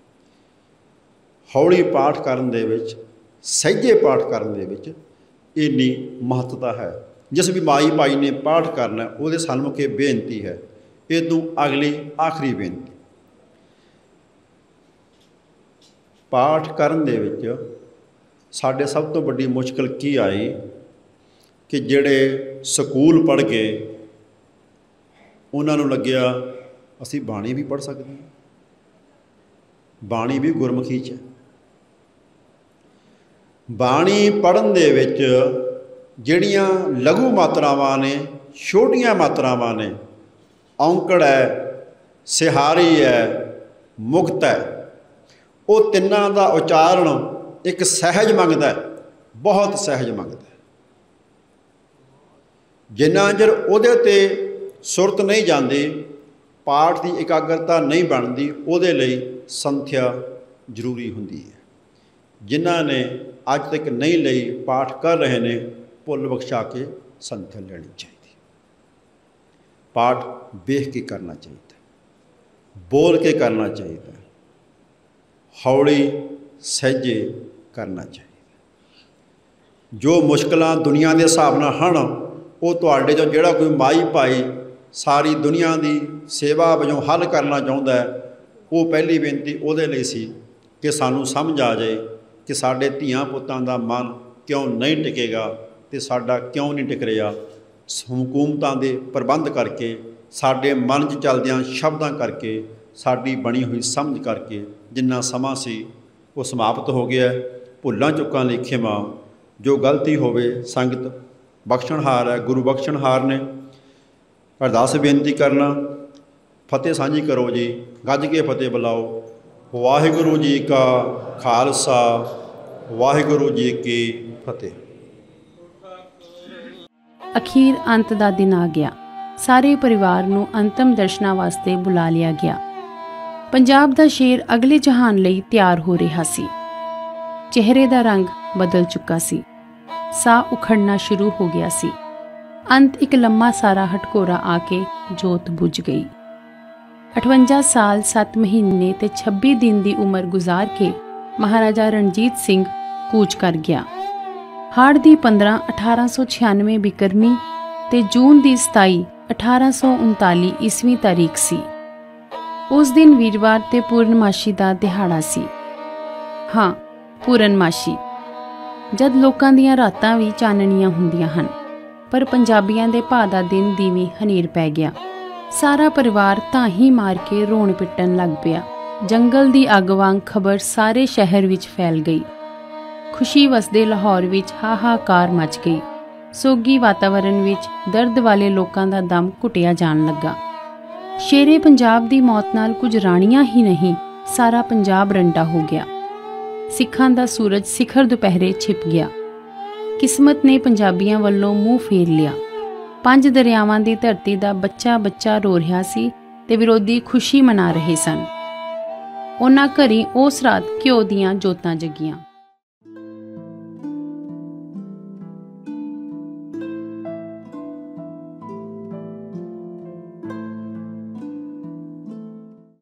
ਹੌਲੀ ਪਾਠ ਕਰਨ ਦੇ ਵਿੱਚ, ਸਹਿਜੇ ਪਾਠ ਕਰਨ ਦੇ ਵਿੱਚ ਇੰਨੀ ਮਹੱਤਤਾ ਹੈ। ਜਿਸ ਵੀ ਮਾਈ ਭਾਈ ਨੇ ਪਾਠ ਕਰਨਾ ਉਹਦੇ ਸਨਮੁਖ ਇਹ ਬੇਨਤੀ ਹੈ। ਇਹ ਤੋਂ ਅਗਲੀ ਆਖਰੀ ਬੇਨਤੀ, ਪਾਠ ਕਰਨ ਦੇ ਵਿੱਚ ਸਾਡੇ ਸਭ ਤੋਂ ਵੱਡੀ ਮੁਸ਼ਕਿਲ ਕੀ ਆਈ ਕਿ ਜਿਹੜੇ ਸਕੂਲ ਪੜ੍ਹ ਕੇ ਉਹਨਾਂ ਨੂੰ ਲੱਗਿਆ ਅਸੀਂ ਬਾਣੀ ਵੀ ਪੜ੍ਹ ਸਕਦੇ ਹਾਂ, ਬਾਣੀ ਵੀ ਗੁਰਮੁਖੀ 'ਚ ਹੈ। ਬਾਣੀ ਪੜ੍ਹਨ ਦੇ ਵਿੱਚ ਜਿਹੜੀਆਂ ਲਘੂ ਮਾਤਰਾਵਾਂ ਨੇ, ਛੋਟੀਆਂ ਮਾਤਰਾਵਾਂ ਨੇ, ਔਂਕੜ ਹੈ, ਸਿਹਾਰੀ ਹੈ, ਮੁਕਤ ਹੈ, ਉਹ ਤਿੰਨਾਂ ਦਾ ਉਚਾਰਨ ਇੱਕ ਸਹਿਜ ਮੰਗਦਾ, ਬਹੁਤ ਸਹਿਜ ਮੰਗਦਾ। ਜਿੰਨਾ ਚਿਰ ਉਹਦੇ 'ਤੇ ਸੁਰਤ ਨਹੀਂ ਜਾਂਦੀ, ਪਾਠ ਦੀ ਇਕਾਗਰਤਾ ਨਹੀਂ ਬਣਦੀ, ਉਹਦੇ ਲਈ ਸੰਥਿਆ ਜ਼ਰੂਰੀ ਹੁੰਦੀ ਹੈ। ਜਿਨ੍ਹਾਂ ਨੇ ਅੱਜ ਤੱਕ ਨਹੀਂ ਲਈ, ਪਾਠ ਕਰ ਰਹੇ ਨੇ, ਭੁੱਲ ਬਖਸ਼ਾ ਕੇ ਸੰਥਿਆ ਲੈਣੀ ਚਾਹੀਦੀ। ਪਾਠ ਵੇਖ ਕੇ ਕਰਨਾ ਚਾਹੀਦਾ, ਬੋਲ ਕੇ ਕਰਨਾ ਚਾਹੀਦਾ, ਹੌਲੀ ਸਹਿਜੇ ਕਰਨਾ ਚਾਹੀਦਾ। ਜੋ ਮੁਸ਼ਕਲਾਂ ਦੁਨੀਆ ਦੇ ਹਿਸਾਬ ਨਾਲ ਹਨ, ਉਹ ਤੁਹਾਡੇ 'ਚੋਂ ਜਿਹੜਾ ਕੋਈ ਮਾਈ ਭਾਈ ਸਾਰੀ ਦੁਨੀਆ ਦੀ ਸੇਵਾ ਵਜੋਂ ਹੱਲ ਕਰਨਾ ਚਾਹੁੰਦਾ ਹੈ, ਉਹ ਪਹਿਲੀ ਬੇਨਤੀ ਉਹਦੇ ਲਈ ਸੀ ਕਿ ਸਾਨੂੰ ਸਮਝ ਆ ਜਾਏ ਕਿ ਸਾਡੇ ਧੀਆਂ ਪੁੱਤਾਂ ਦਾ ਮਨ ਕਿਉਂ ਨਹੀਂ ਟਿਕੇਗਾ ਅਤੇ ਸਾਡਾ ਕਿਉਂ ਨਹੀਂ ਟਿਕ ਰਿਹਾ। ਹਕੂਮਤਾਂ ਦੇ ਪ੍ਰਬੰਧ ਕਰਕੇ, ਸਾਡੇ ਮਨ 'ਚ ਚੱਲਦਿਆਂ ਸ਼ਬਦਾਂ ਕਰਕੇ, ਸਾਡੀ ਬਣੀ ਹੋਈ ਸਮਝ ਕਰਕੇ ਜਿੰਨਾ ਸਮਾਂ ਸੀ ਉਹ ਸਮਾਪਤ ਹੋ ਗਿਆ। ਭੁੱਲਾਂ ਚੁੱਕਾਂ ਲਈ ਖਿਮਾ, ਜੋ ਗਲਤੀ ਹੋਵੇ ਸੰਗਤ ਬਖਸ਼ਣਹਾਰ ਹੈ, ਗੁਰੂ ਬਖਸ਼ਣਹਾਰ ਨੇ। ਅਰਦਾਸ ਬੇਨਤੀ ਕਰਨਾ, ਫਤਿਹ ਸਾਂਝੀ ਕਰੋ ਜੀ, ਗੱਜ ਕੇ ਫਤਿਹ ਬੁਲਾਓ। ਵਾਹਿਗੁਰੂ ਜੀ ਕਾ ਖਾਲਸਾ, ਵਾਹਿਗੁਰੂ ਜੀ ਕੀ ਫਤਿਹ। ਅਖੀਰ ਅੰਤ ਦਾ ਦਿਨ ਆ ਗਿਆ। ਸਾਰੇ ਪਰਿਵਾਰ ਨੂੰ ਅੰਤਮ ਦਰਸ਼ਨਾਂ ਵਾਸਤੇ ਬੁਲਾ ਲਿਆ ਗਿਆ। ਪੰਜਾਬ ਦਾ ਸ਼ੇਰ ਅਗਲੇ ਜਹਾਨ ਲਈ ਤਿਆਰ ਹੋ ਰਿਹਾ ਸੀ। ਚਿਹਰੇ ਦਾ ਰੰਗ ਬਦਲ ਚੁੱਕਾ ਸੀ, ਸਾਹ ਉਖੜਨਾ ਸ਼ੁਰੂ ਹੋ ਗਿਆ ਸੀ। ਅੰਤ ਇੱਕ ਲੰਮਾ ਸਾਰਾ ਹਟਕੋਰਾ ਆ ਕੇ ਜੋਤ ਬੁਝ ਗਈ। ਅਠਵੰਜਾ ਸਾਲ ਸੱਤ ਮਹੀਨੇ ਤੇ ਛੱਬੀ ਦਿਨ ਦੀ ਉਮਰ ਗੁਜ਼ਾਰ ਕੇ ਮਹਾਰਾਜਾ ਰਣਜੀਤ ਸਿੰਘ ਕੂਚ ਕਰ ਗਿਆ। ਹਾੜ ਦੀ ਪੰਦਰਾਂ ਅਠਾਰਾਂ ਸੌ ਛਿਆਨਵੇਂ ਬਿਕਰਮੀ ਤੇ ਜੂਨ ਦੀ ਸਤਾਈ ਅਠਾਰਾਂ ਸੌ ਉਨਤਾਲੀ ਈਸਵੀ ਤਾਰੀਖ ਸੀ। ਉਸ ਦਿਨ ਵੀਰਵਾਰ ਤੇ ਪੂਰਨਮਾਸ਼ੀ ਦਾ ਦਿਹਾੜਾ ਸੀ। ਹਾਂ, ਪੂਰਨਮਾਸ਼ੀ, ਜਦ ਲੋਕਾਂ ਦੀਆਂ ਰਾਤਾਂ ਵੀ ਚਾਨਣੀਆਂ ਹੁੰਦੀਆਂ ਹਨ, ਪਰ ਪੰਜਾਬੀਆਂ ਦੇ ਭਾ ਦਾ ਦਿਨ ਦੀਵੀਂ ਹਨੇਰ ਪੈ ਗਿਆ। सारा परिवार धाही मार के रोण पिट्टन लग पिया। जंगल दी अग वांग खबर सारे शहर विच फैल गई। खुशी वसदे लाहौर विच हाहाकार मच गई। सोगी वातावरण विच दर्द वाले लोकां दा दम घुटिया जान लगा। शेरे पंजाब दी मौत नाल कुछ राणियां ही नहीं, सारा पंजाब रंडा हो गया। सिखां दा सूरज सिखर दुपहरे छिप गया। किस्मत ने पंजाबियां वल्लों मूँह फेर लिया। पंज दरियावां दी धरती दा बच्चा बच्चा रो रहा सी ते विरोधी खुशी मना रहे सन। उन्हां घरी उस रात घिओ दियां जोतां जगियां।